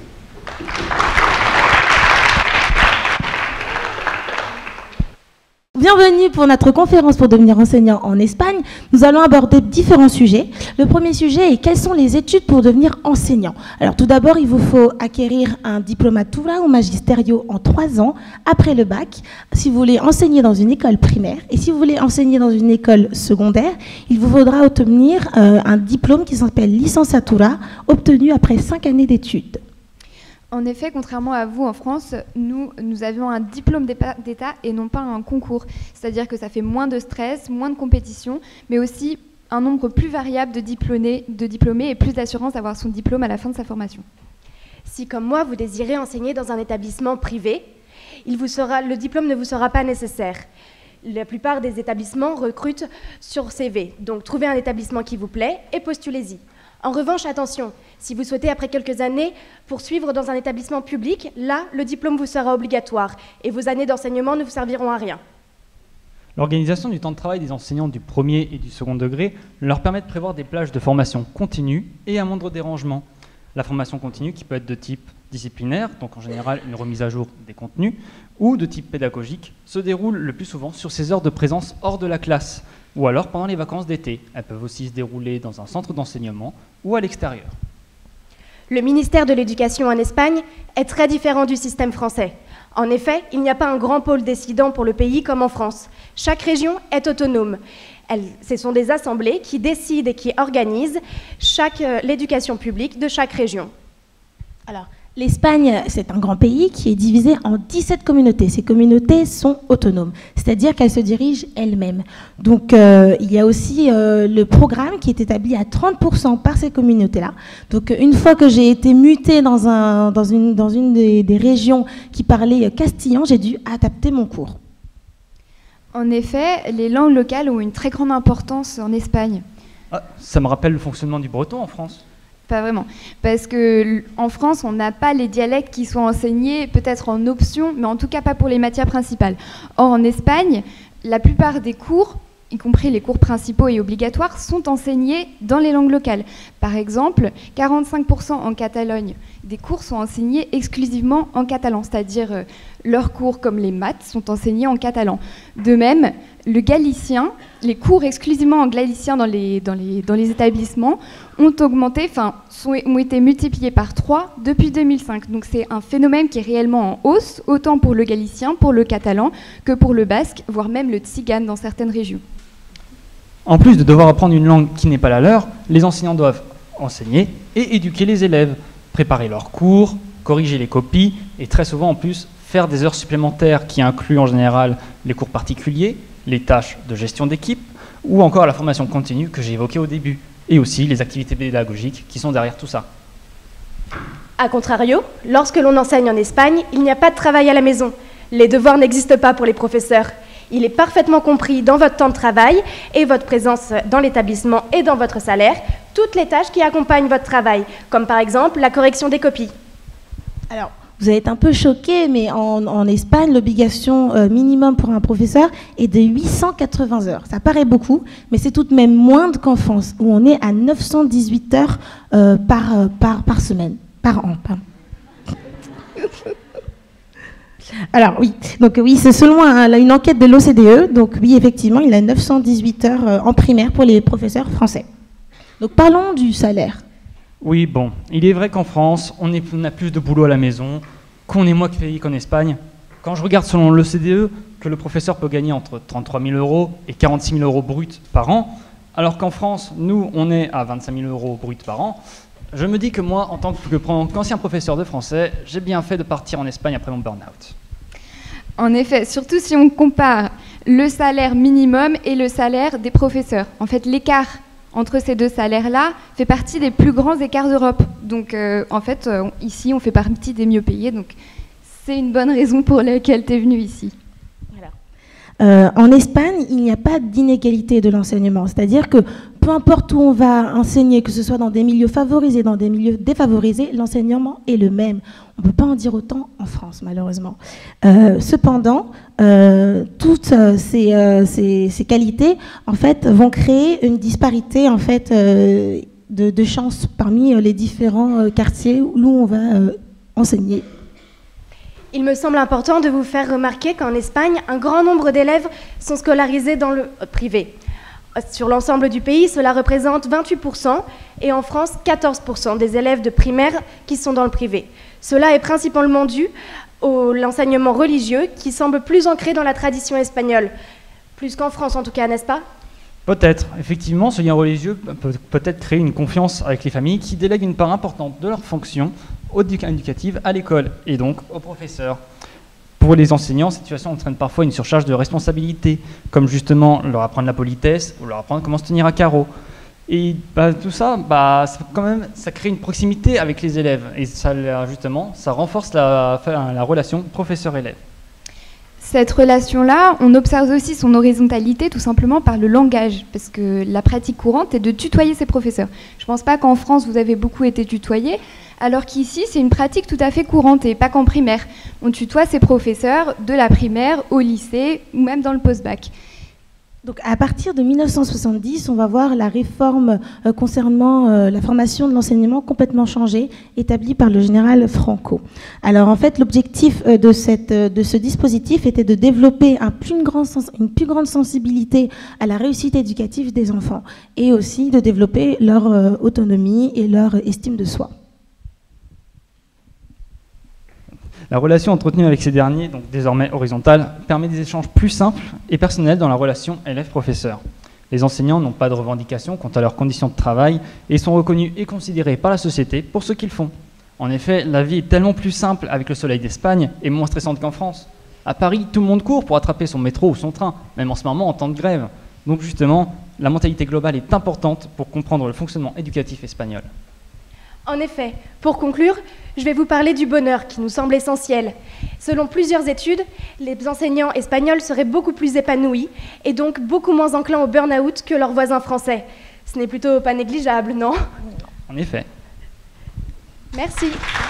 Bienvenue pour notre conférence pour devenir enseignant en Espagne. Nous allons aborder différents sujets. Le premier sujet est quelles sont les études pour devenir enseignant. Alors tout d'abord, il vous faut acquérir un diplomatura ou magisterio en trois ans après le bac si vous voulez enseigner dans une école primaire. Et si vous voulez enseigner dans une école secondaire, il vous faudra obtenir euh, un diplôme qui s'appelle licenciatura, obtenu après cinq années d'études. En effet, contrairement à vous en France, nous, nous avions un diplôme d'État et non pas un concours. C'est-à-dire que ça fait moins de stress, moins de compétition, mais aussi un nombre plus variable de diplômés, de diplômés et plus d'assurance d'avoir son diplôme à la fin de sa formation. Si, comme moi, vous désirez enseigner dans un établissement privé, il vous sera, le diplôme ne vous sera pas nécessaire. La plupart des établissements recrutent sur C V. Donc, trouvez un établissement qui vous plaît et postulez-y. En revanche, attention, si vous souhaitez, après quelques années, poursuivre dans un établissement public, là, le diplôme vous sera obligatoire et vos années d'enseignement ne vous serviront à rien. L'organisation du temps de travail des enseignants du premier et du second degré leur permet de prévoir des plages de formation continue et à moindre dérangement. La formation continue qui peut être de type disciplinaire, donc en général une remise à jour des contenus, ou de type pédagogique, se déroule le plus souvent sur ces heures de présence hors de la classe, ou alors pendant les vacances d'été. Elles peuvent aussi se dérouler dans un centre d'enseignement ou à l'extérieur. Le ministère de l'Éducation en Espagne est très différent du système français. En effet, il n'y a pas un grand pôle décidant pour le pays comme en France. Chaque région est autonome. Elles, ce sont des assemblées qui décident et qui organisent chaque, euh, l'éducation publique de chaque région. Alors, L'Espagne, c'est un grand pays qui est divisé en dix-sept communautés. Ces communautés sont autonomes, c'est-à-dire qu'elles se dirigent elles-mêmes. Donc, euh, il y a aussi euh, le programme qui est établi à trente pour cent par ces communautés-là. Donc, une fois que j'ai été mutée dans, un, dans une, dans une des, des régions qui parlait castillan, j'ai dû adapter mon cours. En effet, les langues locales ont une très grande importance en Espagne. Ah, ça me rappelle le fonctionnement du breton en France. Pas vraiment, parce qu'en France, on n'a pas les dialectes qui sont enseignés, peut-être en option, mais en tout cas pas pour les matières principales. Or, en Espagne, la plupart des cours, y compris les cours principaux et obligatoires, sont enseignés dans les langues locales. Par exemple, quarante-cinq pour cent en Catalogne des cours sont enseignés exclusivement en catalan, c'est-à-dire euh, leurs cours comme les maths sont enseignés en catalan. De même, le galicien, les cours exclusivement en galicien dans les, dans les, dans les établissements ont augmenté, enfin, sont, ont été multipliés par trois depuis deux mille cinq. Donc c'est un phénomène qui est réellement en hausse, autant pour le galicien, pour le catalan, que pour le basque, voire même le tzigane dans certaines régions. En plus de devoir apprendre une langue qui n'est pas la leur, les enseignants doivent enseigner et éduquer les élèves, préparer leurs cours, corriger les copies et très souvent en plus faire des heures supplémentaires qui incluent en général les cours particuliers, les tâches de gestion d'équipe ou encore la formation continue que j'ai évoquée au début et aussi les activités pédagogiques qui sont derrière tout ça. A contrario, lorsque l'on enseigne en Espagne, il n'y a pas de travail à la maison. Les devoirs n'existent pas pour les professeurs. Il est parfaitement compris dans votre temps de travail et votre présence dans l'établissement et dans votre salaire, toutes les tâches qui accompagnent votre travail, comme par exemple la correction des copies. Alors, vous allez être un peu choqués, mais en, en Espagne, l'obligation euh, minimum pour un professeur est de huit cent quatre-vingts heures. Ça paraît beaucoup, mais c'est tout de même moindre qu'en France, où on est à neuf cent dix-huit heures euh, par, euh, par, par semaine, par an. Pardon. Alors oui, donc oui, c'est selon un, une enquête de l'O C D E, donc oui, effectivement, il y a neuf cent dix-huit heures euh, en primaire pour les professeurs français. Donc parlons du salaire. Oui, bon, il est vrai qu'en France, on, est, on a plus de boulot à la maison, qu'on est moins payé qu'en Espagne. Quand je regarde selon l'O C D E que le professeur peut gagner entre trente-trois mille euros et quarante-six mille euros bruts par an, alors qu'en France, nous, on est à vingt-cinq mille euros bruts par an, je me dis que moi, en tant qu'ancien professeur de français, j'ai bien fait de partir en Espagne après mon burn-out. En effet, surtout si on compare le salaire minimum et le salaire des professeurs. En fait, l'écart entre ces deux salaires-là fait partie des plus grands écarts d'Europe. Donc, euh, en fait, euh, ici, on fait partie des mieux payés. Donc, c'est une bonne raison pour laquelle tu es venu ici. Voilà. Euh, en Espagne, il n'y a pas d'inégalité de l'enseignement. C'est-à-dire que peu importe où on va enseigner, que ce soit dans des milieux favorisés, dans des milieux défavorisés, l'enseignement est le même. On ne peut pas en dire autant en France, malheureusement. Euh, cependant, euh, toutes euh, ces, euh, ces, ces qualités, en fait, vont créer une disparité, en fait, euh, de, de chances parmi les différents euh, quartiers où on va euh, enseigner. Il me semble important de vous faire remarquer qu'en Espagne, un grand nombre d'élèves sont scolarisés dans le privé. Sur l'ensemble du pays, cela représente vingt-huit pour cent et en France, quatorze pour cent des élèves de primaire qui sont dans le privé. Cela est principalement dû à l'enseignement religieux qui semble plus ancré dans la tradition espagnole, plus qu'en France en tout cas, n'est-ce pas ? Peut-être. Effectivement, ce lien religieux peut peut-être créer une confiance avec les familles qui délèguent une part importante de leur fonction éducative à l'école et donc aux professeurs. Pour les enseignants, cette situation entraîne parfois une surcharge de responsabilité, comme justement leur apprendre la politesse ou leur apprendre comment se tenir à carreau. Et bah, tout ça, bah, ça, quand même, ça crée une proximité avec les élèves et ça, justement, ça renforce la, la relation professeur-élève. Cette relation-là, on observe aussi son horizontalité tout simplement par le langage, parce que la pratique courante est de tutoyer ses professeurs. Je ne pense pas qu'en France, vous avez beaucoup été tutoyés, alors qu'ici, c'est une pratique tout à fait courante, et pas qu'en primaire. On tutoie ses professeurs de la primaire au lycée, ou même dans le post-bac. Donc, à partir de mille neuf cent soixante-dix, on va voir la réforme euh, concernant euh, la formation de l'enseignement complètement changée, établie par le général Franco. Alors, en fait, l'objectif euh, de, cette, euh, de ce dispositif était de développer un plus une, grande sens- une plus grande sensibilité à la réussite éducative des enfants et aussi de développer leur euh, autonomie et leur estime de soi. La relation entretenue avec ces derniers, donc désormais horizontale, permet des échanges plus simples et personnels dans la relation élève-professeur. Les enseignants n'ont pas de revendications quant à leurs conditions de travail et sont reconnus et considérés par la société pour ce qu'ils font. En effet, la vie est tellement plus simple avec le soleil d'Espagne et moins stressante qu'en France. À Paris, tout le monde court pour attraper son métro ou son train, même en ce moment en temps de grève. Donc justement, la mentalité globale est importante pour comprendre le fonctionnement éducatif espagnol. En effet, pour conclure, je vais vous parler du bonheur qui nous semble essentiel. Selon plusieurs études, les enseignants espagnols seraient beaucoup plus épanouis et donc beaucoup moins enclins au burn-out que leurs voisins français. Ce n'est plutôt pas négligeable, non? En effet. Merci.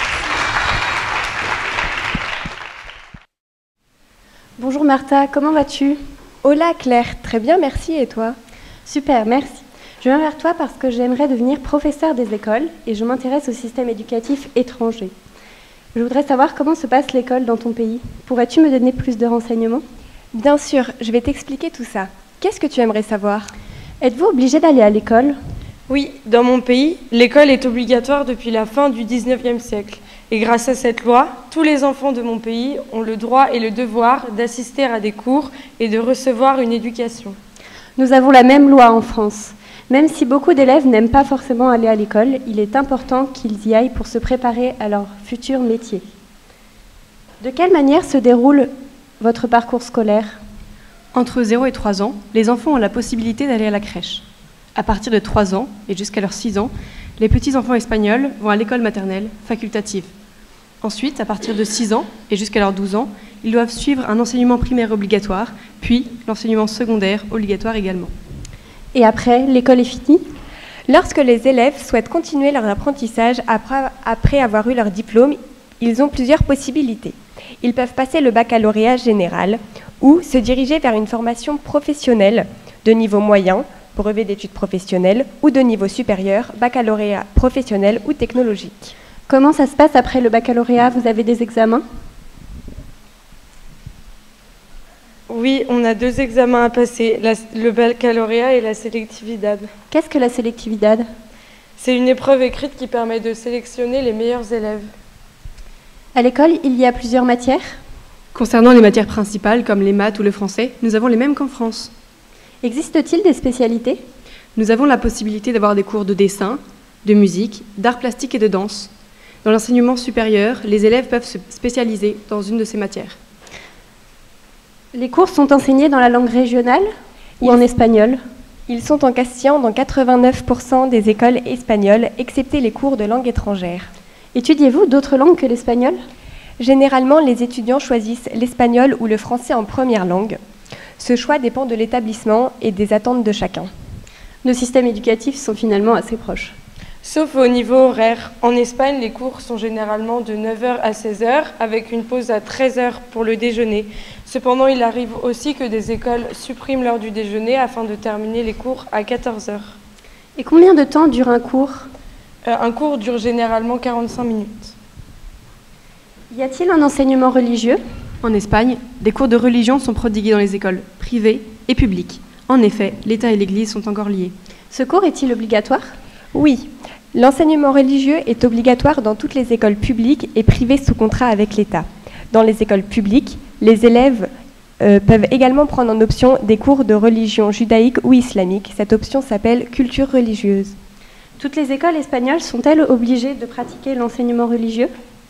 Bonjour Martha, comment vas-tu? Hola Claire, très bien, merci, et toi? Super, merci. Je viens vers toi parce que j'aimerais devenir professeur des écoles et je m'intéresse au système éducatif étranger. Je voudrais savoir comment se passe l'école dans ton pays. Pourrais-tu me donner plus de renseignements? Bien sûr, je vais t'expliquer tout ça. Qu'est-ce que tu aimerais savoir? Êtes-vous obligé d'aller à l'école? Oui, dans mon pays, l'école est obligatoire depuis la fin du dix-neuvième siècle. Et grâce à cette loi, tous les enfants de mon pays ont le droit et le devoir d'assister à des cours et de recevoir une éducation. Nous avons la même loi en France. Même si beaucoup d'élèves n'aiment pas forcément aller à l'école, il est important qu'ils y aillent pour se préparer à leur futur métier. De quelle manière se déroule votre parcours scolaire? Entre zéro et trois ans, les enfants ont la possibilité d'aller à la crèche. À partir de trois ans et jusqu'à leurs six ans, les petits-enfants espagnols vont à l'école maternelle, facultative. Ensuite, à partir de six ans et jusqu'à leurs douze ans, ils doivent suivre un enseignement primaire obligatoire, puis l'enseignement secondaire obligatoire également. Et après, l'école est finie? Lorsque les élèves souhaitent continuer leur apprentissage après, après avoir eu leur diplôme, ils ont plusieurs possibilités. Ils peuvent passer le baccalauréat général ou se diriger vers une formation professionnelle de niveau moyen, brevet d'études professionnelles, ou de niveau supérieur, baccalauréat professionnel ou technologique. Comment ça se passe après le baccalauréat? Vous avez des examens? Oui, on a deux examens à passer, la, le baccalauréat et la sélectividad. Qu'est-ce que la sélectividad? C'est une épreuve écrite qui permet de sélectionner les meilleurs élèves. À l'école, il y a plusieurs matières? Concernant les matières principales, comme les maths ou le français, nous avons les mêmes qu'en France. Existe-t-il des spécialités? Nous avons la possibilité d'avoir des cours de dessin, de musique, d'art plastique et de danse. Dans l'enseignement supérieur, les élèves peuvent se spécialiser dans une de ces matières. Les cours sont enseignés dans la langue régionale ou en espagnol? Ils sont en castillan dans quatre-vingt-neuf pour cent des écoles espagnoles, excepté les cours de langue étrangère. Étudiez-vous d'autres langues que l'espagnol? Généralement, les étudiants choisissent l'espagnol ou le français en première langue. Ce choix dépend de l'établissement et des attentes de chacun. Nos systèmes éducatifs sont finalement assez proches. Sauf au niveau horaire. En Espagne, les cours sont généralement de neuf heures à seize heures, avec une pause à treize heures pour le déjeuner. Cependant, il arrive aussi que des écoles suppriment l'heure du déjeuner afin de terminer les cours à quatorze heures. Et combien de temps dure un cours? euh, Un cours dure généralement quarante-cinq minutes. Y a-t-il un enseignement religieux? En Espagne, des cours de religion sont prodigués dans les écoles privées et publiques. En effet, l'État et l'Église sont encore liés. Ce cours est-il obligatoire? Oui. L'enseignement religieux est obligatoire dans toutes les écoles publiques et privées sous contrat avec l'État. Dans les écoles publiques, les élèves euh, peuvent également prendre en option des cours de religion judaïque ou islamique. Cette option s'appelle culture religieuse. Toutes les écoles espagnoles sont-elles obligées de pratiquer l'enseignement religieux?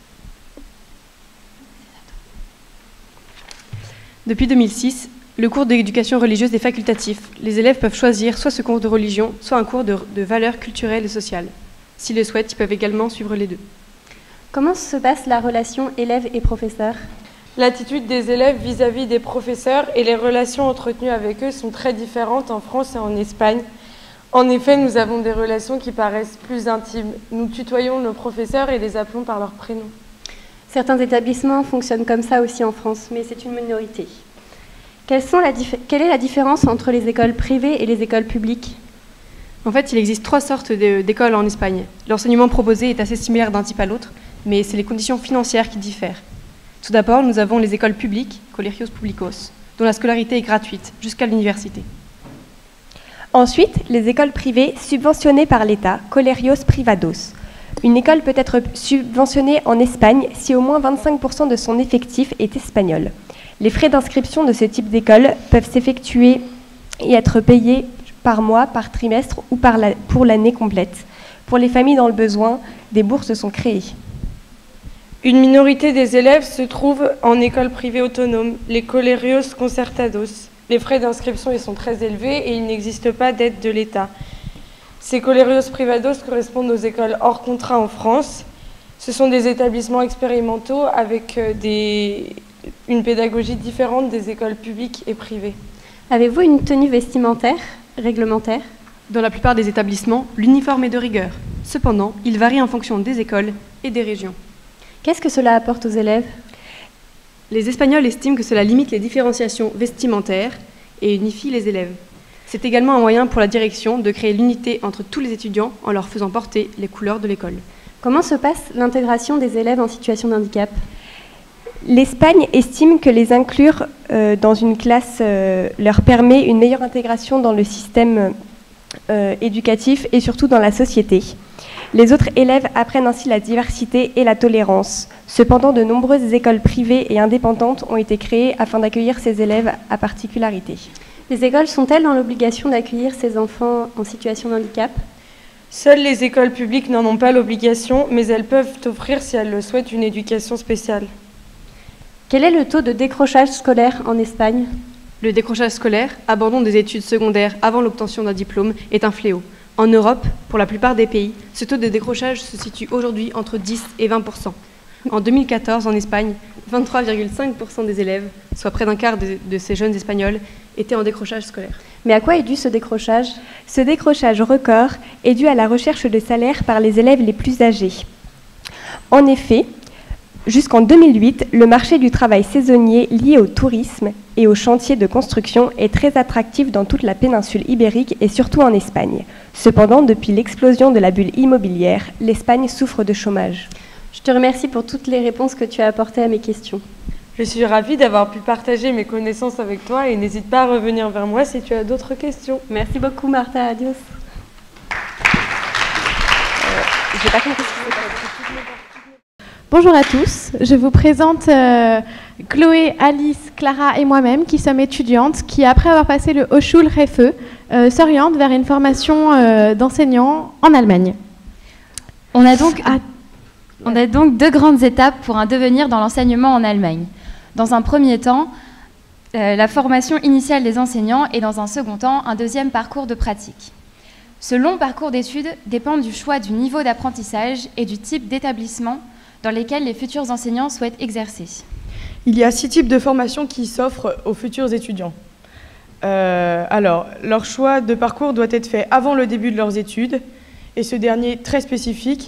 Depuis deux mille six, le cours d'éducation religieuse est facultatif. Les élèves peuvent choisir soit ce cours de religion, soit un cours de, de valeurs culturelles et sociales. S'ils le souhaitent, ils peuvent également suivre les deux. Comment se passe la relation élève et professeur? L'attitude des élèves vis-à-vis des professeurs et les relations entretenues avec eux sont très différentes en France et en Espagne. En effet, nous avons des relations qui paraissent plus intimes. Nous tutoyons nos professeurs et les appelons par leur prénom. Certains établissements fonctionnent comme ça aussi en France, mais c'est une minorité. Quelles sont la dif- Quelle est la différence entre les écoles privées et les écoles publiques? En fait, il existe trois sortes d'écoles en Espagne. L'enseignement proposé est assez similaire d'un type à l'autre, mais c'est les conditions financières qui diffèrent. Tout d'abord, nous avons les écoles publiques, colegios públicos, dont la scolarité est gratuite jusqu'à l'université. Ensuite, les écoles privées subventionnées par l'État, colegios privados. Une école peut être subventionnée en Espagne si au moins vingt-cinq pour cent de son effectif est espagnol. Les frais d'inscription de ce type d'école peuvent s'effectuer et être payés par mois, par trimestre ou par la, pour l'année complète. Pour les familles dans le besoin, des bourses sont créées. Une minorité des élèves se trouve en école privée autonome, les colegios concertados. Les frais d'inscription y sont très élevés et il n'existe pas d'aide de l'État. Ces colegios privados correspondent aux écoles hors contrat en France. Ce sont des établissements expérimentaux avec des, une pédagogie différente des écoles publiques et privées. Avez-vous une tenue vestimentaire réglementaire? Dans la plupart des établissements, l'uniforme est de rigueur. Cependant, il varie en fonction des écoles et des régions. Qu'est-ce que cela apporte aux élèves? Les Espagnols estiment que cela limite les différenciations vestimentaires et unifie les élèves. C'est également un moyen pour la direction de créer l'unité entre tous les étudiants en leur faisant porter les couleurs de l'école. Comment se passe l'intégration des élèves en situation de handicap? L'Espagne estime que les inclure euh, dans une classe euh, leur permet une meilleure intégration dans le système euh, éducatif et surtout dans la société. Les autres élèves apprennent ainsi la diversité et la tolérance. Cependant, de nombreuses écoles privées et indépendantes ont été créées afin d'accueillir ces élèves à particularité. Les écoles sont-elles dans l'obligation d'accueillir ces enfants en situation de handicap? Seules les écoles publiques n'en ont pas l'obligation, mais elles peuvent offrir, si elles le souhaitent, une éducation spéciale. Quel est le taux de décrochage scolaire en Espagne? Le décrochage scolaire, abandon des études secondaires avant l'obtention d'un diplôme, est un fléau. En Europe, pour la plupart des pays, ce taux de décrochage se situe aujourd'hui entre dix et vingt pour cent. En deux mille quatorze, en Espagne, vingt-trois virgule cinq pour cent des élèves, soit près d'un quart de, de ces jeunes Espagnols, étaient en décrochage scolaire. Mais à quoi est dû ce décrochage? Ce décrochage record est dû à la recherche de salaire par les élèves les plus âgés. En effet, jusqu'en deux mille huit, le marché du travail saisonnier lié au tourisme et aux chantiers de construction est très attractif dans toute la péninsule ibérique et surtout en Espagne. Cependant, depuis l'explosion de la bulle immobilière, l'Espagne souffre de chômage. Je te remercie pour toutes les réponses que tu as apportées à mes questions. Je suis ravie d'avoir pu partager mes connaissances avec toi et n'hésite pas à revenir vers moi si tu as d'autres questions. Merci beaucoup Martha, adios. Euh, j'ai pas compris. Bonjour à tous, je vous présente euh, Chloé, Alice, Clara et moi-même qui sommes étudiantes qui, après avoir passé le Hochschulreife, euh, s'orientent vers une formation euh, d'enseignant en Allemagne. On a, donc, ah, on a donc deux grandes étapes pour un devenir dans l'enseignement en Allemagne. Dans un premier temps, euh, la formation initiale des enseignants et dans un second temps, un deuxième parcours de pratique. Ce long parcours d'études dépend du choix du niveau d'apprentissage et du type d'établissement dans lesquels les futurs enseignants souhaitent exercer. Il y a six types de formations qui s'offrent aux futurs étudiants. Euh, alors, leur choix de parcours doit être fait avant le début de leurs études, et ce dernier, très spécifique,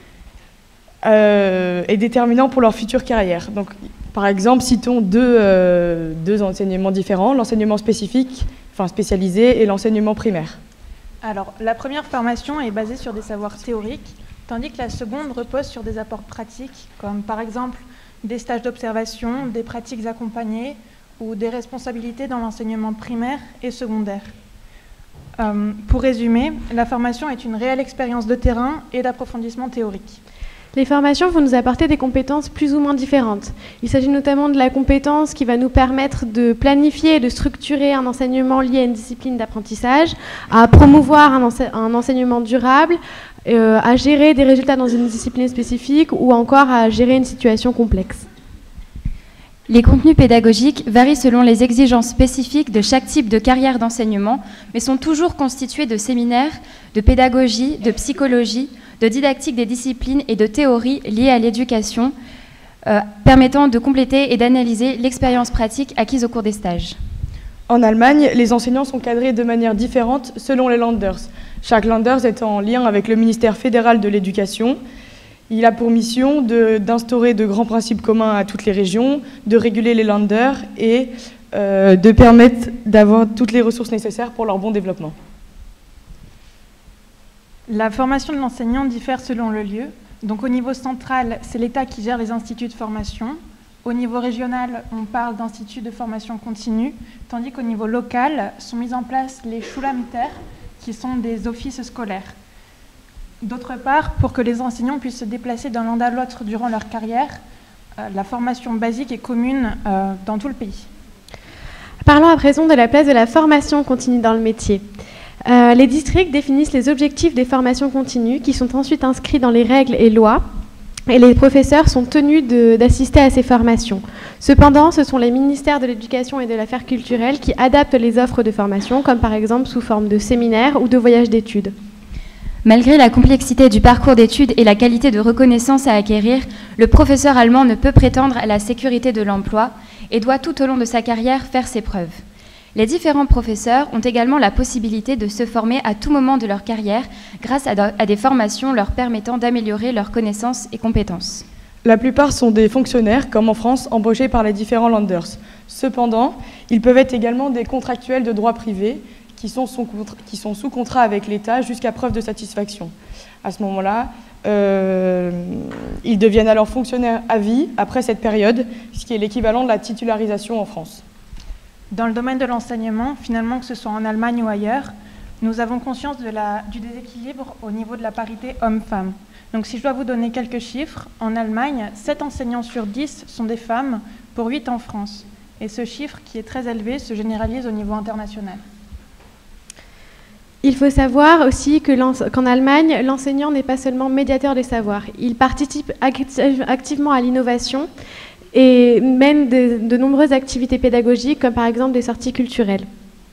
euh, est déterminant pour leur future carrière. Donc, par exemple, citons deux, euh, deux enseignements différents, l'enseignement spécifique, enfin spécialisé, et l'enseignement primaire. Alors, la première formation est basée sur des savoirs théoriques, tandis que la seconde repose sur des apports pratiques, comme par exemple des stages d'observation, des pratiques accompagnées ou des responsabilités dans l'enseignement primaire et secondaire. Euh, pour résumer, la formation est une réelle expérience de terrain et d'approfondissement théorique. Les formations vont nous apporter des compétences plus ou moins différentes. Il s'agit notamment de la compétence qui va nous permettre de planifier et de structurer un enseignement lié à une discipline d'apprentissage, à promouvoir un, ense- un enseignement durable, euh, à gérer des résultats dans une discipline spécifique ou encore à gérer une situation complexe. Les contenus pédagogiques varient selon les exigences spécifiques de chaque type de carrière d'enseignement, mais sont toujours constitués de séminaires, de pédagogie, de psychologie, de didactique des disciplines et de théories liées à l'éducation, euh, permettant de compléter et d'analyser l'expérience pratique acquise au cours des stages. En Allemagne, les enseignants sont cadrés de manière différente selon les Länders. Chaque Länders est en lien avec le ministère fédéral de l'Éducation. Il a pour mission de, d'instaurer de grands principes communs à toutes les régions, de réguler les Länder et euh, de permettre d'avoir toutes les ressources nécessaires pour leur bon développement. La formation de l'enseignant diffère selon le lieu. Donc au niveau central, c'est l'État qui gère les instituts de formation. Au niveau régional, on parle d'instituts de formation continue, tandis qu'au niveau local, sont mis en place les Schulamter, qui sont des offices scolaires. D'autre part, pour que les enseignants puissent se déplacer d'un land à l'autre durant leur carrière, euh, la formation basique est commune euh, dans tout le pays. Parlons à présent de la place de la formation continue dans le métier. Euh, les districts définissent les objectifs des formations continues qui sont ensuite inscrits dans les règles et lois et les professeurs sont tenus d'assister à ces formations. Cependant, ce sont les ministères de l'Éducation et de l'Affaires culturelles qui adaptent les offres de formation, comme par exemple sous forme de séminaires ou de voyages d'études. Malgré la complexité du parcours d'études et la qualité de reconnaissance à acquérir, le professeur allemand ne peut prétendre à la sécurité de l'emploi et doit tout au long de sa carrière faire ses preuves. Les différents professeurs ont également la possibilité de se former à tout moment de leur carrière grâce à des formations leur permettant d'améliorer leurs connaissances et compétences. La plupart sont des fonctionnaires, comme en France, embauchés par les différents Länders. Cependant, ils peuvent être également des contractuels de droit privé qui sont sous, qui sont sous contrat avec l'État jusqu'à preuve de satisfaction. À ce moment-là, euh, ils deviennent alors fonctionnaires à vie après cette période, ce qui est l'équivalent de la titularisation en France. Dans le domaine de l'enseignement, finalement, que ce soit en Allemagne ou ailleurs, nous avons conscience de la, du déséquilibre au niveau de la parité homme-femme. Donc si je dois vous donner quelques chiffres, en Allemagne, sept enseignants sur dix sont des femmes pour huit en France. Et ce chiffre, qui est très élevé, se généralise au niveau international. Il faut savoir aussi qu'en Allemagne, l'enseignant n'est pas seulement médiateur des savoirs. Il participe activ activement à l'innovation et mène de, de nombreuses activités pédagogiques, comme par exemple des sorties culturelles.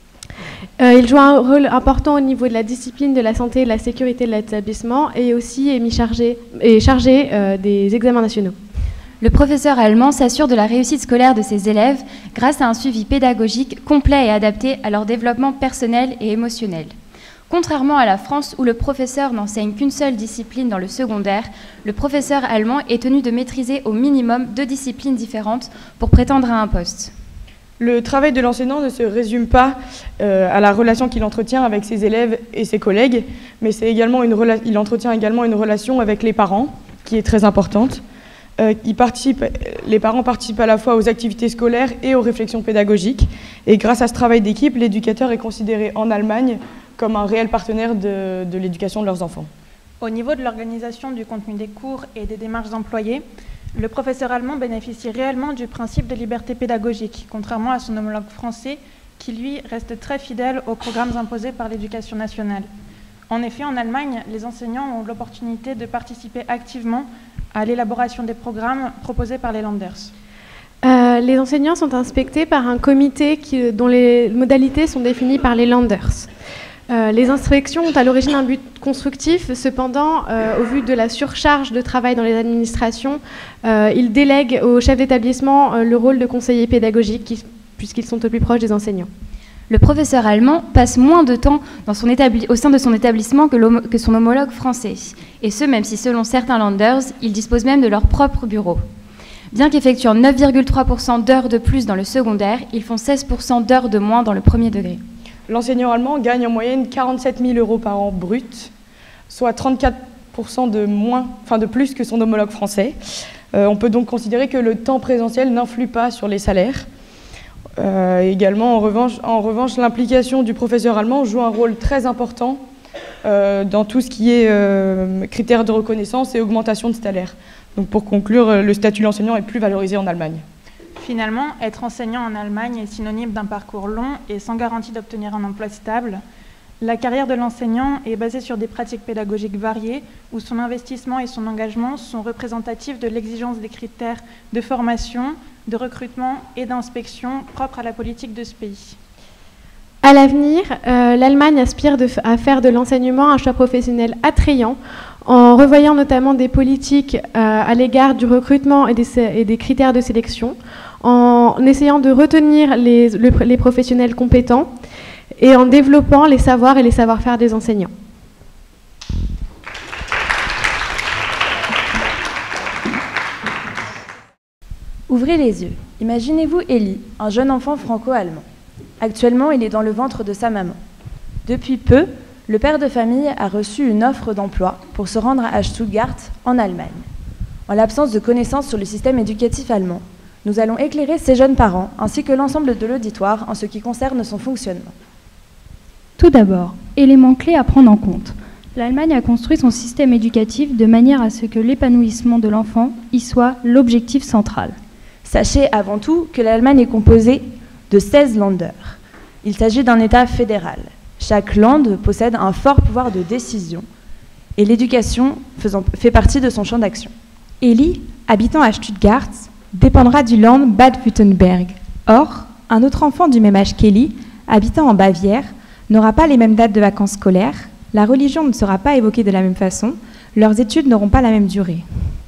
Euh, il joue un rôle important au niveau de la discipline, de la santé et de la sécurité de l'établissement et aussi est, mis chargé, est chargé euh, des examens nationaux. Le professeur allemand s'assure de la réussite scolaire de ses élèves grâce à un suivi pédagogique complet et adapté à leur développement personnel et émotionnel. Contrairement à la France où le professeur n'enseigne qu'une seule discipline dans le secondaire, le professeur allemand est tenu de maîtriser au minimum deux disciplines différentes pour prétendre à un poste. Le travail de l'enseignant ne se résume pas euh, à la relation qu'il entretient avec ses élèves et ses collègues, mais c'est également une rela- il entretient également une relation avec les parents, qui est très importante. Euh, il participe, les parents participent à la fois aux activités scolaires et aux réflexions pédagogiques. Et grâce à ce travail d'équipe, l'éducateur est considéré en Allemagne comme un réel partenaire de, de l'éducation de leurs enfants. Au niveau de l'organisation du contenu des cours et des démarches employées, le professeur allemand bénéficie réellement du principe de liberté pédagogique, contrairement à son homologue français qui, lui, reste très fidèle aux programmes imposés par l'éducation nationale. En effet, en Allemagne, les enseignants ont l'opportunité de participer activement à l'élaboration des programmes proposés par les Länders. Euh, les enseignants sont inspectés par un comité qui, dont les modalités sont définies par les Länders. Euh, les inspections ont à l'origine un but constructif, cependant, euh, au vu de la surcharge de travail dans les administrations, euh, ils délèguent aux chefs d'établissement euh, le rôle de conseiller pédagogique, puisqu'ils sont au plus proche des enseignants. Le professeur allemand passe moins de temps dans son établi- au sein de son établissement que, que son homologue français, et ce, même si selon certains Länders, ils disposent même de leur propre bureau. Bien qu'effectuant neuf virgule trois pour cent d'heures de plus dans le secondaire, ils font seize pour cent d'heures de moins dans le premier degré. L'enseignant allemand gagne en moyenne quarante-sept mille euros par an brut, soit trente-quatre pour cent de, moins, enfin de plus que son homologue français. Euh, on peut donc considérer que le temps présentiel n'influe pas sur les salaires. Euh, également, en revanche, en revanche, l'implication du professeur allemand joue un rôle très important euh, dans tout ce qui est euh, critères de reconnaissance et augmentation de salaire. Donc pour conclure, le statut de l'enseignant est plus valorisé en Allemagne. Finalement, être enseignant en Allemagne est synonyme d'un parcours long et sans garantie d'obtenir un emploi stable. La carrière de l'enseignant est basée sur des pratiques pédagogiques variées où son investissement et son engagement sont représentatifs de l'exigence des critères de formation, de recrutement et d'inspection propres à la politique de ce pays. À l'avenir, euh, l'Allemagne aspire de f- à faire de l'enseignement un choix professionnel attrayant en revoyant notamment des politiques euh, à l'égard du recrutement et des, et des critères de sélection, en essayant de retenir les, le, les professionnels compétents et en développant les savoirs et les savoir-faire des enseignants. Ouvrez les yeux. Imaginez-vous Elie, un jeune enfant franco-allemand. Actuellement, il est dans le ventre de sa maman. Depuis peu, le père de famille a reçu une offre d'emploi pour se rendre à Stuttgart, en Allemagne. En l'absence de connaissances sur le système éducatif allemand, nous allons éclairer ces jeunes parents ainsi que l'ensemble de l'auditoire en ce qui concerne son fonctionnement. Tout d'abord, élément clé à prendre en compte. L'Allemagne a construit son système éducatif de manière à ce que l'épanouissement de l'enfant y soit l'objectif central. Sachez avant tout que l'Allemagne est composée de seize Länder. Il s'agit d'un État fédéral. Chaque Land possède un fort pouvoir de décision et l'éducation faisant, fait partie de son champ d'action. Ellie, habitant à Stuttgart, dépendra du Land Bade-Württemberg. Or, un autre enfant du même âge qu'Ellie, habitant en Bavière, n'aura pas les mêmes dates de vacances scolaires, la religion ne sera pas évoquée de la même façon, leurs études n'auront pas la même durée.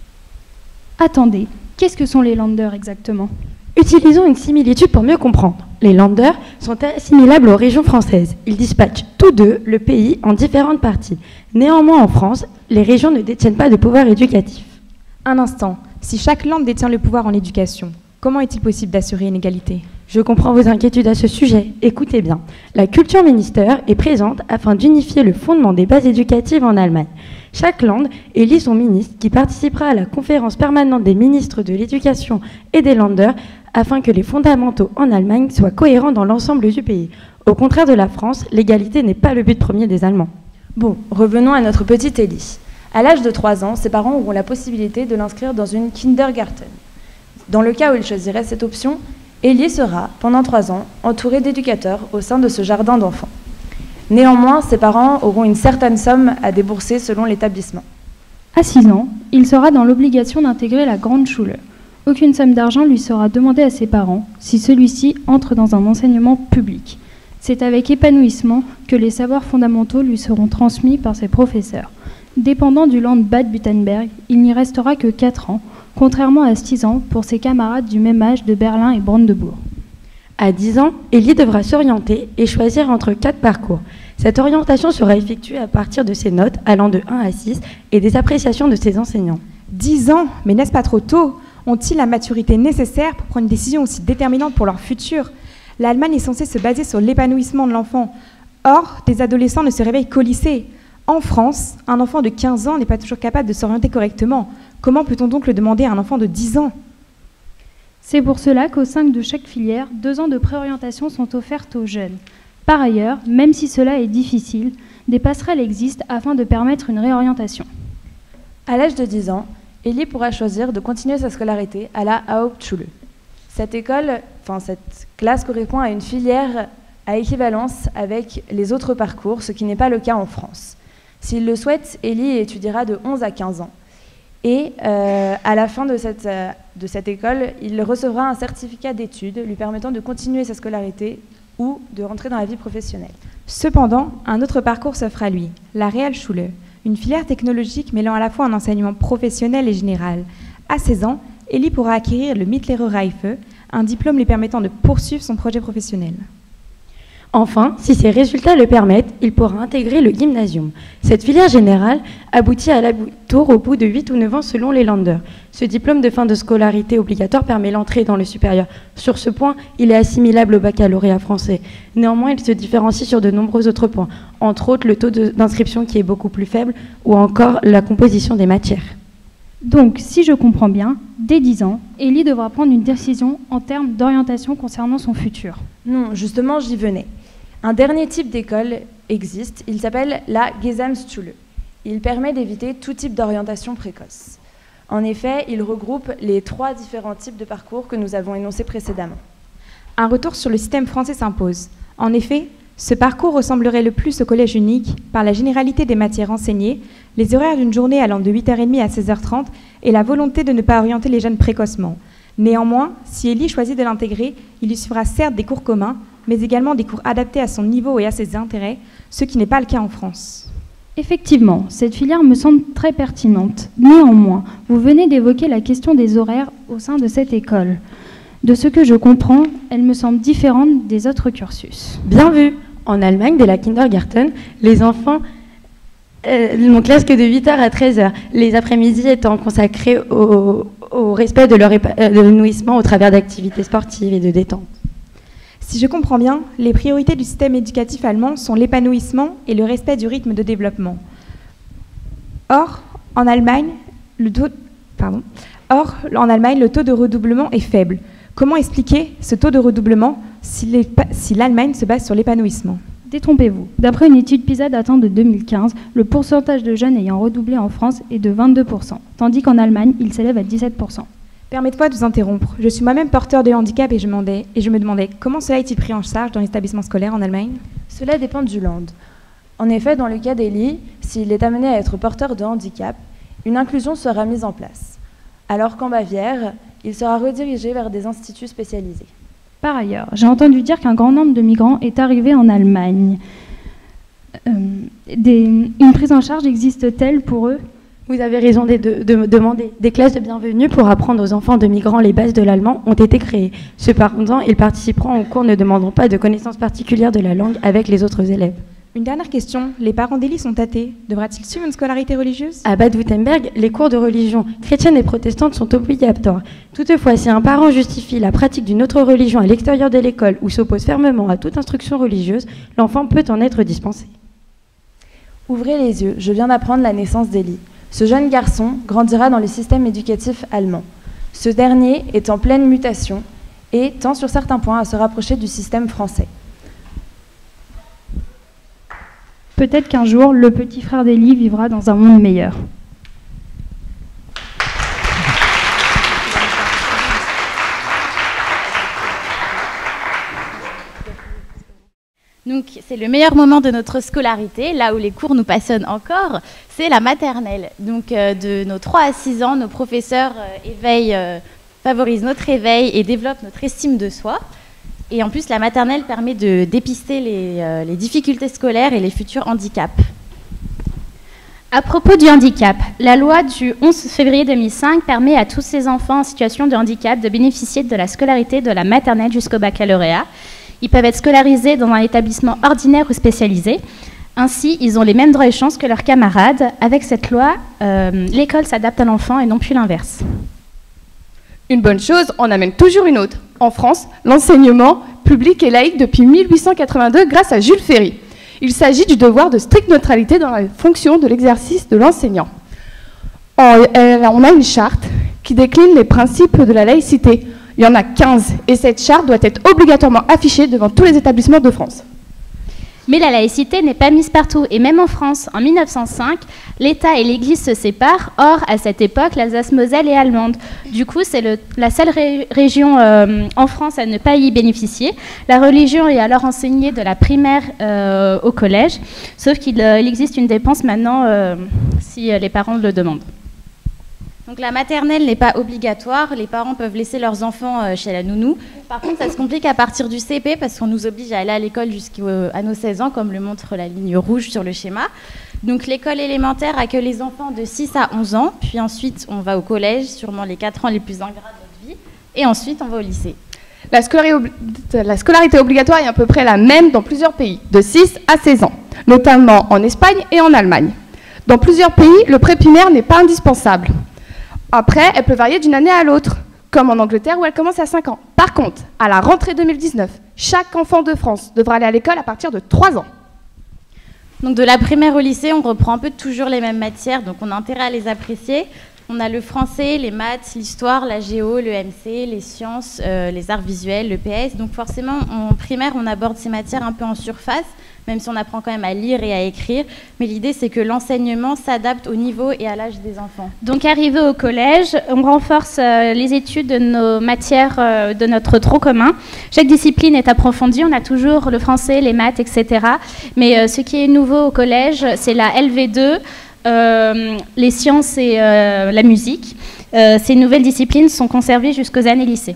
Attendez, qu'est-ce que sont les Länder exactement? Utilisons une similitude pour mieux comprendre. Les Länder sont assimilables aux régions françaises. Ils dispatchent tous deux le pays en différentes parties. Néanmoins, en France, les régions ne détiennent pas de pouvoir éducatif. Un instant, si chaque land détient le pouvoir en éducation, comment est-il possible d'assurer une égalité? Je comprends vos inquiétudes à ce sujet. Écoutez bien. La Culture Minister est présente afin d'unifier le fondement des bases éducatives en Allemagne. Chaque land élit son ministre qui participera à la conférence permanente des ministres de l'éducation et des Länder afin que les fondamentaux en Allemagne soient cohérents dans l'ensemble du pays. Au contraire de la France, l'égalité n'est pas le but premier des Allemands. Bon, revenons à notre petite Ellie. À l'âge de trois ans, ses parents auront la possibilité de l'inscrire dans une kindergarten. Dans le cas où il choisirait cette option, Ellie sera, pendant trois ans, entourée d'éducateurs au sein de ce jardin d'enfants. Néanmoins, ses parents auront une certaine somme à débourser selon l'établissement. À six ans, il sera dans l'obligation d'intégrer la grande Schule. Aucune somme d'argent lui sera demandée à ses parents si celui-ci entre dans un enseignement public. C'est avec épanouissement que les savoirs fondamentaux lui seront transmis par ses professeurs. Dépendant du Land Bade-Württemberg, il n'y restera que quatre ans, contrairement à six ans pour ses camarades du même âge de Berlin et Brandebourg. À dix ans, Ellie devra s'orienter et choisir entre quatre parcours. Cette orientation sera effectuée à partir de ses notes allant de un à six et des appréciations de ses enseignants. dix ans, mais n'est-ce pas trop tôt? Ont-ils la maturité nécessaire pour prendre une décision aussi déterminante pour leur futur? L'Allemagne est censée se baser sur l'épanouissement de l'enfant. Or, des adolescents ne se réveillent qu'au lycée. En France, un enfant de quinze ans n'est pas toujours capable de s'orienter correctement. Comment peut-on donc le demander à un enfant de dix ans? C'est pour cela qu'au sein de chaque filière, deux ans de préorientation sont offertes aux jeunes. Par ailleurs, même si cela est difficile, des passerelles existent afin de permettre une réorientation. À l'âge de dix ans, Ellie pourra choisir de continuer sa scolarité à la Hauptschule. Cette école, enfin cette classe correspond à une filière à équivalence avec les autres parcours, ce qui n'est pas le cas en France. S'il le souhaite, Ellie étudiera de onze à quinze ans. Et euh, à la fin de cette, euh, de cette école, il recevra un certificat d'études lui permettant de continuer sa scolarité ou de rentrer dans la vie professionnelle. Cependant, un autre parcours s'offre à lui, la Realschule, une filière technologique mêlant à la fois un enseignement professionnel et général. À seize ans, Ellie pourra acquérir le Mittlere Reife, un diplôme lui permettant de poursuivre son projet professionnel. Enfin, si ses résultats le permettent, il pourra intégrer le gymnasium. Cette filière générale aboutit à l'abitur au bout de huit ou neuf ans selon les Länder. Ce diplôme de fin de scolarité obligatoire permet l'entrée dans le supérieur. Sur ce point, il est assimilable au baccalauréat français. Néanmoins, il se différencie sur de nombreux autres points, entre autres le taux d'inscription qui est beaucoup plus faible ou encore la composition des matières. Donc, si je comprends bien, dès dix ans, Ellie devra prendre une décision en termes d'orientation concernant son futur. Non, justement, j'y venais. Un dernier type d'école existe, il s'appelle la Gesamtschule. Il permet d'éviter tout type d'orientation précoce. En effet, il regroupe les trois différents types de parcours que nous avons énoncés précédemment. Un retour sur le système français s'impose. En effet, ce parcours ressemblerait le plus au collège unique par la généralité des matières enseignées, les horaires d'une journée allant de huit heures trente à seize heures trente et la volonté de ne pas orienter les jeunes précocement. Néanmoins, si Ellie choisit de l'intégrer, il lui suivra certes des cours communs, mais également des cours adaptés à son niveau et à ses intérêts, ce qui n'est pas le cas en France. Effectivement, cette filière me semble très pertinente. Néanmoins, vous venez d'évoquer la question des horaires au sein de cette école. De ce que je comprends, elle me semble différente des autres cursus. Bien vu. En Allemagne, dès la kindergarten, les enfants euh, n'ont classe que de huit heures à treize heures, les après-midi étant consacrés au, au respect de leur épanouissement au travers d'activités sportives et de détente. Si je comprends bien, les priorités du système éducatif allemand sont l'épanouissement et le respect du rythme de développement. Or, en Allemagne, le taux, pardon, or, en Allemagne, le taux de redoublement est faible. Comment expliquer ce taux de redoublement si, si l'Allemagne se base sur l'épanouissement? Détrompez-vous. D'après une étude PISA datant de deux mille quinze, le pourcentage de jeunes ayant redoublé en France est de vingt-deux pour cent, tandis qu'en Allemagne, il s'élève à dix-sept pour cent. Permettez-moi de vous interrompre. Je suis moi-même porteur de handicap et je, et je me demandais comment cela est-il pris en charge dans les établissements scolaires en Allemagne? Cela dépend du land. En effet, dans le cas d'Ellie, s'il est amené à être porteur de handicap, une inclusion sera mise en place. alors qu'en Bavière, il sera redirigé vers des instituts spécialisés. Par ailleurs, j'ai entendu dire qu'un grand nombre de migrants est arrivé en Allemagne. Euh, des, une prise en charge existe-t-elle pour eux ? Vous avez raison de, de, de demander. Des classes de bienvenue pour apprendre aux enfants de migrants les bases de l'allemand ont été créées. Cependant, ils participeront au cours, ne demanderont pas de connaissances particulières de la langue avec les autres élèves. Une dernière question. Les parents d'Elie sont athées. Devra-t-il suivre une scolarité religieuse ? À Bad-Württemberg, les cours de religion chrétienne et protestante sont obligatoires. Toutefois, si un parent justifie la pratique d'une autre religion à l'extérieur de l'école ou s'oppose fermement à toute instruction religieuse, l'enfant peut en être dispensé. Ouvrez les yeux, je viens d'apprendre la naissance d'Elie. Ce jeune garçon grandira dans le système éducatif allemand. Ce dernier est en pleine mutation et tend sur certains points à se rapprocher du système français. Peut-être qu'un jour, le petit frère d'Elie vivra dans un monde meilleur. Donc, c'est le meilleur moment de notre scolarité, là où les cours nous passionnent encore, c'est la maternelle. Donc, euh, de nos trois à six ans, nos professeurs euh, éveillent, euh, favorisent notre éveil et développent notre estime de soi. Et en plus, la maternelle permet de dépister les, euh, les difficultés scolaires et les futurs handicaps. À propos du handicap, la loi du onze février deux mille cinq permet à tous ces enfants en situation de handicap de bénéficier de la scolarité de la maternelle jusqu'au baccalauréat. Ils peuvent être scolarisés dans un établissement ordinaire ou spécialisé. Ainsi, ils ont les mêmes droits et chances que leurs camarades. Avec cette loi, euh, l'école s'adapte à l'enfant et non plus l'inverse. Une bonne chose en amène toujours une autre. En France, l'enseignement public est laïque depuis mille huit cent quatre-vingt-deux grâce à Jules Ferry. Il s'agit du devoir de stricte neutralité dans la fonction de l'exercice de l'enseignant. On a une charte qui décline les principes de la laïcité. Il y en a quinze et cette charte doit être obligatoirement affichée devant tous les établissements de France. Mais la laïcité n'est pas mise partout, et même en France, en mille neuf cent cinq, l'État et l'Église se séparent. Or, à cette époque, l'Alsace-Moselle est allemande. Du coup, c'est le, la seule ré, région euh, en France à ne pas y bénéficier. La religion est alors enseignée de la primaire euh, au collège, sauf qu'il euh, il existe une dépense maintenant euh, si euh, les parents le demandent. Donc la maternelle n'est pas obligatoire, les parents peuvent laisser leurs enfants euh, chez la nounou. Par contre, ça se complique à partir du C P parce qu'on nous oblige à aller à l'école jusqu'à nos seize ans, comme le montre la ligne rouge sur le schéma. Donc l'école élémentaire accueille les enfants de six à onze ans, puis ensuite on va au collège, sûrement les quatre ans les plus ingrats de notre vie, et ensuite on va au lycée. La scolarité, obli la scolarité obligatoire est à peu près la même dans plusieurs pays, de six à seize ans, notamment en Espagne et en Allemagne. Dans plusieurs pays, le pré-primaire n'est pas indispensable. Après, elle peut varier d'une année à l'autre, comme en Angleterre où elle commence à cinq ans. Par contre, à la rentrée deux mille dix-neuf, chaque enfant de France devra aller à l'école à partir de trois ans. Donc de la primaire au lycée, on reprend un peu toujours les mêmes matières, donc on a intérêt à les apprécier. On a le français, les maths, l'histoire, la géo, le M C, les sciences, euh, les arts visuels, le P S. Donc forcément, en primaire, on aborde ces matières un peu en surface, même si on apprend quand même à lire et à écrire. Mais l'idée, c'est que l'enseignement s'adapte au niveau et à l'âge des enfants. Donc, arrivé au collège, on renforce euh, les études de nos matières euh, de notre tronc commun. Chaque discipline est approfondie. On a toujours le français, les maths, et cetera. Mais euh, ce qui est nouveau au collège, c'est la L V deux, euh, les sciences et euh, la musique. Euh, ces nouvelles disciplines sont conservées jusqu'aux années lycée.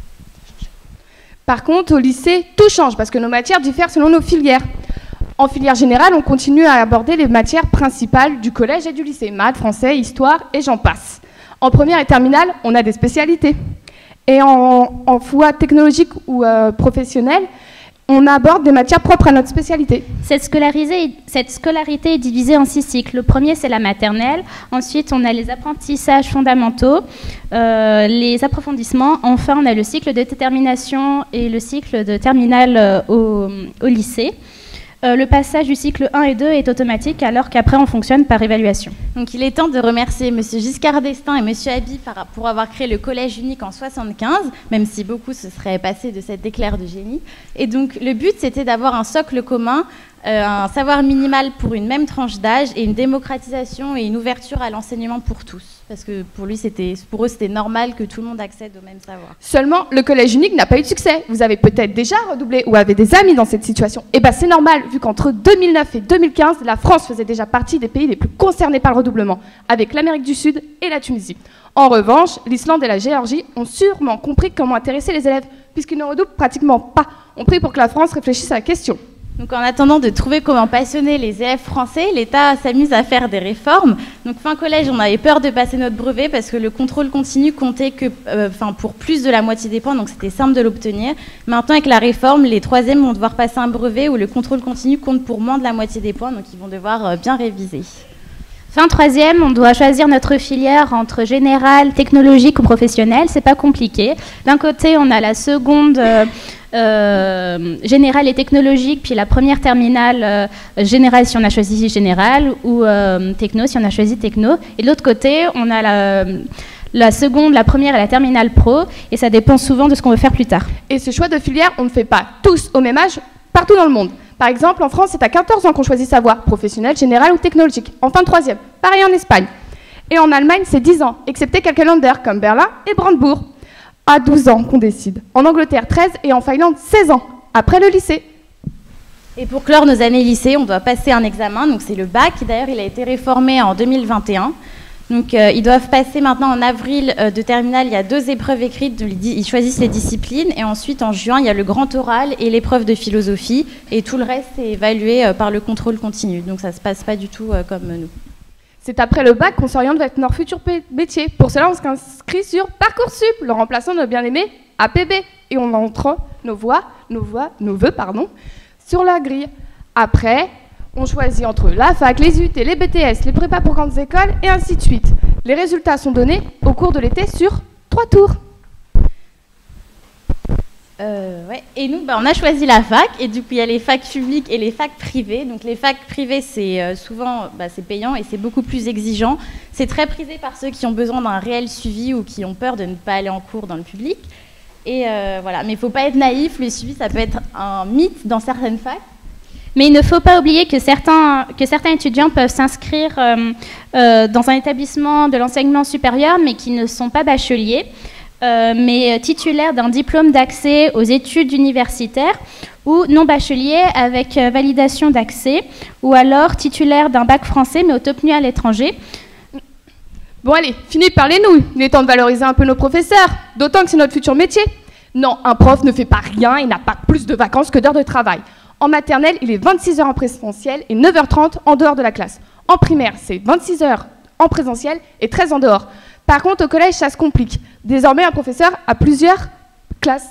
Par contre, au lycée, tout change parce que nos matières diffèrent selon nos filières. En filière générale, on continue à aborder les matières principales du collège et du lycée, maths, français, histoire et j'en passe. En première et terminale, on a des spécialités. Et en, en voie technologique ou euh, professionnelle, on aborde des matières propres à notre spécialité. Cette scolarité, cette scolarité est divisée en six cycles. Le premier, c'est la maternelle. Ensuite, on a les apprentissages fondamentaux, euh, les approfondissements. Enfin, on a le cycle de détermination et le cycle de terminale euh, au, au lycée. Euh, le passage du cycle un et deux est automatique, alors qu'après, on fonctionne par évaluation. Donc, il est temps de remercier M. Giscard d'Estaing et M. Haby pour avoir créé le collège unique en soixante-quinze, même si beaucoup se seraient passés de cet éclair de génie. Et donc, le but, c'était d'avoir un socle commun, euh, un savoir minimal pour une même tranche d'âge et une démocratisation et une ouverture à l'enseignement pour tous. Parce que pour, lui, pour eux, c'était normal que tout le monde accède au même savoir. Seulement, le collège unique n'a pas eu de succès. Vous avez peut-être déjà redoublé ou avez des amis dans cette situation. Eh bien, c'est normal, vu qu'entre deux mille neuf et deux mille quinze, la France faisait déjà partie des pays les plus concernés par le redoublement, avec l'Amérique du Sud et la Tunisie. En revanche, l'Islande et la Géorgie ont sûrement compris comment intéresser les élèves, puisqu'ils ne redoublent pratiquement pas. On prie pour que la France réfléchisse à la question. Donc en attendant de trouver comment passionner les élèves français, l'État s'amuse à faire des réformes. Donc fin collège, on avait peur de passer notre brevet parce que le contrôle continu comptait que, euh, enfin, pour plus de la moitié des points, donc c'était simple de l'obtenir. Maintenant avec la réforme, les troisièmes vont devoir passer un brevet où le contrôle continu compte pour moins de la moitié des points, donc ils vont devoir euh, bien réviser. Fin troisième, on doit choisir notre filière entre générale, technologique ou professionnelle. C'est pas compliqué. D'un côté, on a la seconde euh, euh, générale et technologique, puis la première terminale euh, générale si on a choisi générale, ou euh, techno si on a choisi techno. Et de l'autre côté, on a la, la seconde, la première et la terminale pro, et ça dépend souvent de ce qu'on veut faire plus tard. Et ce choix de filière, on ne fait pas tous au même âge partout dans le monde. Par exemple, en France, c'est à quatorze ans qu'on choisit sa voie, professionnelle, générale ou technologique, en fin de troisième. Pareil en Espagne. Et en Allemagne, c'est dix ans, excepté quelques Länder comme Berlin et Brandebourg. À douze ans qu'on décide. En Angleterre, treize et en Finlande, seize ans, après le lycée. Et pour clore nos années lycée, on doit passer un examen, donc c'est le bac. D'ailleurs, il a été réformé en deux mille vingt et un. Donc euh, ils doivent passer maintenant en avril euh, de terminale, il y a deux épreuves écrites, ils choisissent les disciplines, et ensuite en juin, il y a le grand oral et l'épreuve de philosophie, et tout le reste est évalué euh, par le contrôle continu. Donc ça ne se passe pas du tout euh, comme nous. C'est après le bac qu'on s'oriente vers notre futur métier. Pour cela, on s'inscrit sur Parcoursup, le remplaçant de notre bien-aimé A P B, et on entre nos voix, nos voix, nos vœux, pardon, sur la grille. Après, on choisit entre la fac, les U T, les B T S, les prépas pour grandes écoles, et ainsi de suite. Les résultats sont donnés au cours de l'été sur trois tours. Euh, ouais. Et nous, bah, on a choisi la fac, et du coup, il y a les facs publiques et les facs privées. Donc les facs privées, c'est euh, souvent bah, c'est payant et c'est beaucoup plus exigeant. C'est très prisé par ceux qui ont besoin d'un réel suivi ou qui ont peur de ne pas aller en cours dans le public. Et euh, voilà. Mais il ne faut pas être naïf, le suivi, ça peut être un mythe dans certaines facs. Mais il ne faut pas oublier que certains, que certains étudiants peuvent s'inscrire euh, euh, dans un établissement de l'enseignement supérieur, mais qui ne sont pas bacheliers, euh, mais titulaires d'un diplôme d'accès aux études universitaires, ou non bacheliers avec euh, validation d'accès, ou alors titulaires d'un bac français, mais obtenu à l'étranger. Bon allez, fini de parler nous. Il est temps de valoriser un peu nos professeurs, d'autant que c'est notre futur métier. Non, un prof ne fait pas rien et n'a pas plus de vacances que d'heures de travail. En maternelle, il est vingt-six heures en présentiel et neuf heures trente en dehors de la classe. En primaire, c'est vingt-six heures en présentiel et treize en dehors. Par contre, au collège, ça se complique. Désormais, un professeur a plusieurs classes.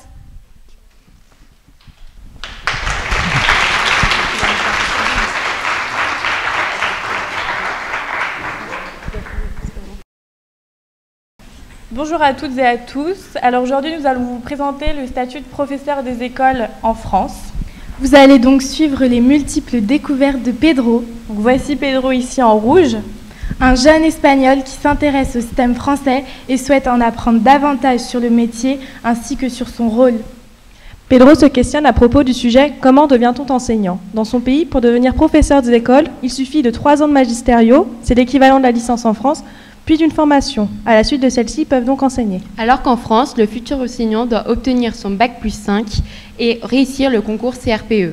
Bonjour à toutes et à tous. Alors aujourd'hui, nous allons vous présenter le statut de professeur des écoles en France. Vous allez donc suivre les multiples découvertes de Pedro. Donc voici Pedro ici en rouge, un jeune espagnol qui s'intéresse au système français et souhaite en apprendre davantage sur le métier ainsi que sur son rôle. Pedro se questionne à propos du sujet « Comment devient-on enseignant ?» Dans son pays, pour devenir professeur des écoles, il suffit de trois ans de magistériaux, c'est l'équivalent de la licence en France, puis d'une formation. À la suite de celle-ci, ils peuvent donc enseigner. Alors qu'en France, le futur enseignant doit obtenir son bac plus cinq et réussir le concours C R P E.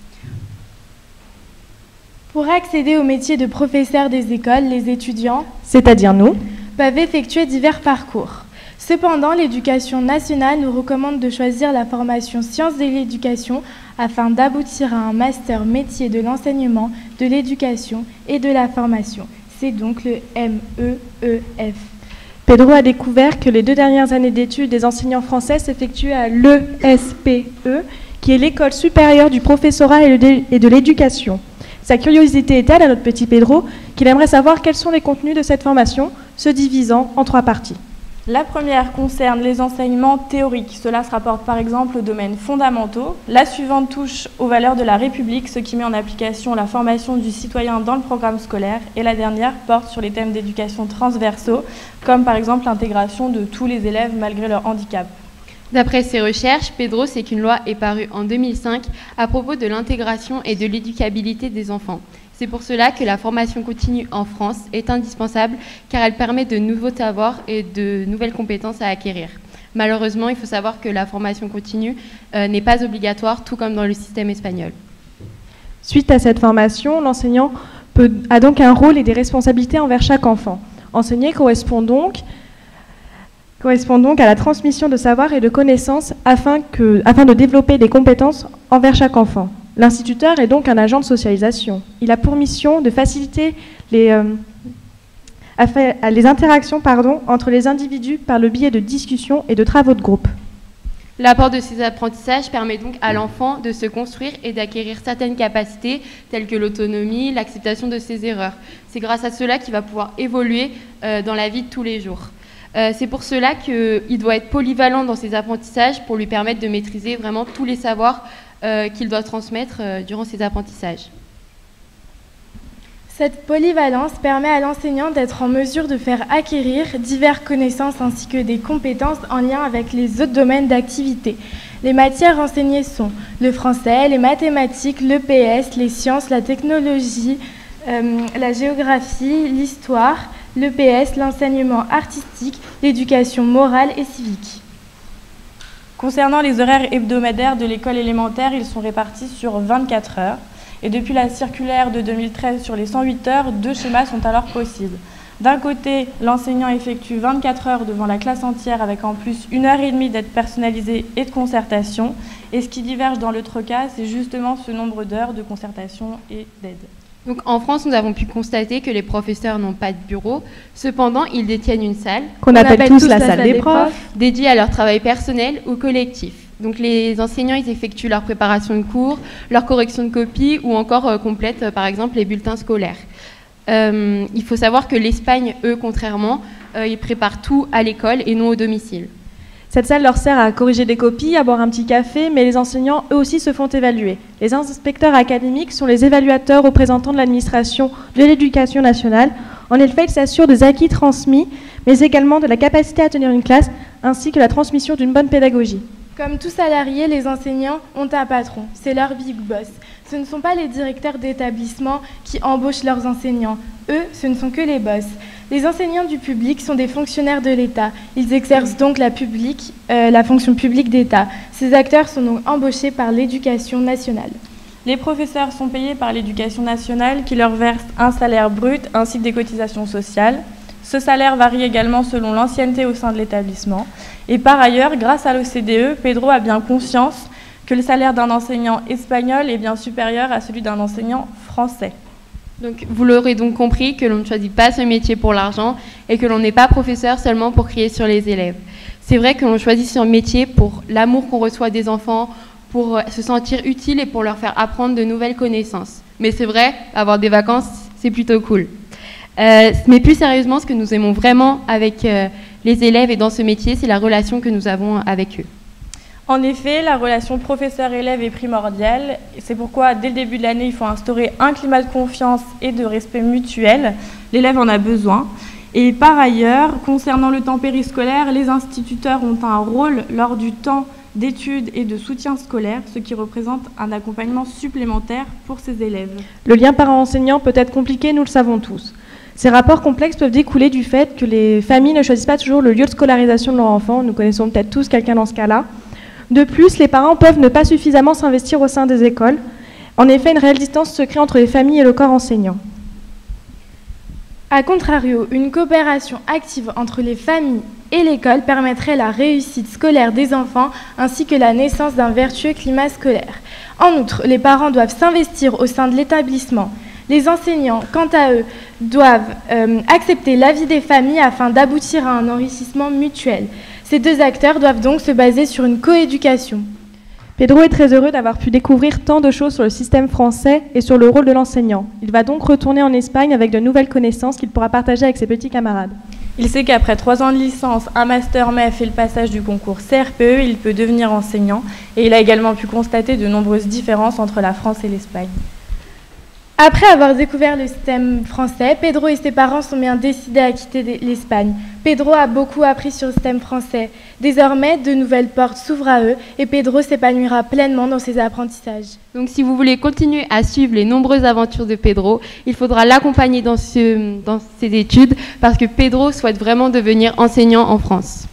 Pour accéder au métier de professeur des écoles, les étudiants, c'est-à-dire nous, peuvent effectuer divers parcours. Cependant, l'Éducation nationale nous recommande de choisir la formation sciences de l'éducation afin d'aboutir à un master métier de l'enseignement, de l'éducation et de la formation. C'est donc le M E E F. Pedro a découvert que les deux dernières années d'études des enseignants français s'effectuaient à l'E S P E, qui est l'école supérieure du professorat et de l'éducation. Sa curiosité est telle à notre petit Pedro qu'il aimerait savoir quels sont les contenus de cette formation, se divisant en trois parties. La première concerne les enseignements théoriques. Cela se rapporte par exemple aux domaines fondamentaux. La suivante touche aux valeurs de la République, ce qui met en application la formation du citoyen dans le programme scolaire. Et la dernière porte sur les thèmes d'éducation transversaux, comme par exemple l'intégration de tous les élèves malgré leur handicap. D'après ses recherches, Pedro sait qu'une loi est parue en deux mille cinq à propos de l'intégration et de l'éducabilité des enfants. C'est pour cela que la formation continue en France est indispensable, car elle permet de nouveaux savoirs et de nouvelles compétences à acquérir. Malheureusement, il faut savoir que la formation continue euh, n'est pas obligatoire, tout comme dans le système espagnol. Suite à cette formation, l'enseignant peut, a donc un rôle et des responsabilités envers chaque enfant. Enseigner correspond donc correspond donc à la transmission de savoir et de connaissances afin, que, afin de développer des compétences envers chaque enfant. L'instituteur est donc un agent de socialisation. Il a pour mission de faciliter les, euh, les interactions pardon, entre les individus par le biais de discussions et de travaux de groupe. L'apport de ces apprentissages permet donc à l'enfant de se construire et d'acquérir certaines capacités telles que l'autonomie, l'acceptation de ses erreurs. C'est grâce à cela qu'il va pouvoir évoluer euh, dans la vie de tous les jours. Euh, c'est pour cela qu'il doit être polyvalent dans ses apprentissages pour lui permettre de maîtriser vraiment tous les savoirs euh, qu'il doit transmettre euh, durant ses apprentissages. Cette polyvalence permet à l'enseignant d'être en mesure de faire acquérir diverses connaissances ainsi que des compétences en lien avec les autres domaines d'activité. Les matières enseignées sont le français, les mathématiques, l'E P S, les sciences, la technologie, euh, la géographie, l'histoire, l'E P S, l'enseignement artistique, l'éducation morale et civique. Concernant les horaires hebdomadaires de l'école élémentaire, ils sont répartis sur vingt-quatre heures. Et depuis la circulaire de deux mille treize sur les cent huit heures, deux schémas sont alors possibles. D'un côté, l'enseignant effectue vingt-quatre heures devant la classe entière avec en plus une heure et demie d'aide personnalisée et de concertation. Et ce qui diverge dans l'autre cas, c'est justement ce nombre d'heures de concertation et d'aide. Donc, en France, nous avons pu constater que les professeurs n'ont pas de bureau. Cependant, ils détiennent une salle, qu'on appelle, appelle tous la, la salle, salle des profs, profs, dédiée à leur travail personnel ou collectif. Donc les enseignants, ils effectuent leur préparation de cours, leur correction de copies ou encore euh, complètent, euh, par exemple, les bulletins scolaires. Euh, il faut savoir que l'Espagne, eux, contrairement, euh, ils préparent tout à l'école et non au domicile. Cette salle leur sert à corriger des copies, à boire un petit café, mais les enseignants, eux aussi, se font évaluer. Les inspecteurs académiques sont les évaluateurs représentants de l'administration de l'éducation nationale. En effet, ils s'assurent des acquis transmis, mais également de la capacité à tenir une classe, ainsi que la transmission d'une bonne pédagogie. Comme tout salarié, les enseignants ont un patron, c'est leur big boss. Ce ne sont pas les directeurs d'établissement qui embauchent leurs enseignants. Eux, ce ne sont que les boss. Les enseignants du public sont des fonctionnaires de l'État. Ils exercent donc la, publique, euh, la fonction publique d'État. Ces acteurs sont donc embauchés par l'Éducation nationale. Les professeurs sont payés par l'Éducation nationale qui leur verse un salaire brut ainsi que des cotisations sociales. Ce salaire varie également selon l'ancienneté au sein de l'établissement. Et par ailleurs, grâce à l'O C D E, Pedro a bien conscience que le salaire d'un enseignant espagnol est bien supérieur à celui d'un enseignant français. Donc, vous l'aurez donc compris que l'on ne choisit pas ce métier pour l'argent et que l'on n'est pas professeur seulement pour crier sur les élèves. C'est vrai que l'on choisit ce métier pour l'amour qu'on reçoit des enfants, pour se sentir utile et pour leur faire apprendre de nouvelles connaissances. Mais c'est vrai, avoir des vacances, c'est plutôt cool. Euh, mais plus sérieusement, ce que nous aimons vraiment avec euh, les élèves et dans ce métier, c'est la relation que nous avons avec eux. En effet, la relation professeur-élève est primordiale. C'est pourquoi, dès le début de l'année, il faut instaurer un climat de confiance et de respect mutuel. L'élève en a besoin. Et par ailleurs, concernant le temps périscolaire, les instituteurs ont un rôle lors du temps d'études et de soutien scolaire, ce qui représente un accompagnement supplémentaire pour ces élèves. Le lien parent-enseignant peut être compliqué, nous le savons tous. Ces rapports complexes peuvent découler du fait que les familles ne choisissent pas toujours le lieu de scolarisation de leur enfant. Nous connaissons peut-être tous quelqu'un dans ce cas-là. De plus, les parents peuvent ne pas suffisamment s'investir au sein des écoles. En effet, une réelle distance se crée entre les familles et le corps enseignant. A contrario, une coopération active entre les familles et l'école permettrait la réussite scolaire des enfants ainsi que la naissance d'un vertueux climat scolaire. En outre, les parents doivent s'investir au sein de l'établissement. Les enseignants, quant à eux, doivent euh, accepter l'avis des familles afin d'aboutir à un enrichissement mutuel. Ces deux acteurs doivent donc se baser sur une coéducation. Pedro est très heureux d'avoir pu découvrir tant de choses sur le système français et sur le rôle de l'enseignant. Il va donc retourner en Espagne avec de nouvelles connaissances qu'il pourra partager avec ses petits camarades. Il sait qu'après trois ans de licence, un master M E F et le passage du concours C R P E, il peut devenir enseignant. Et il a également pu constater de nombreuses différences entre la France et l'Espagne. Après avoir découvert le système français, Pedro et ses parents sont bien décidés à quitter l'Espagne. Pedro a beaucoup appris sur le système français. Désormais, de nouvelles portes s'ouvrent à eux et Pedro s'épanouira pleinement dans ses apprentissages. Donc si vous voulez continuer à suivre les nombreuses aventures de Pedro, il faudra l'accompagner dans, ce, dans ses études parce que Pedro souhaite vraiment devenir enseignant en France.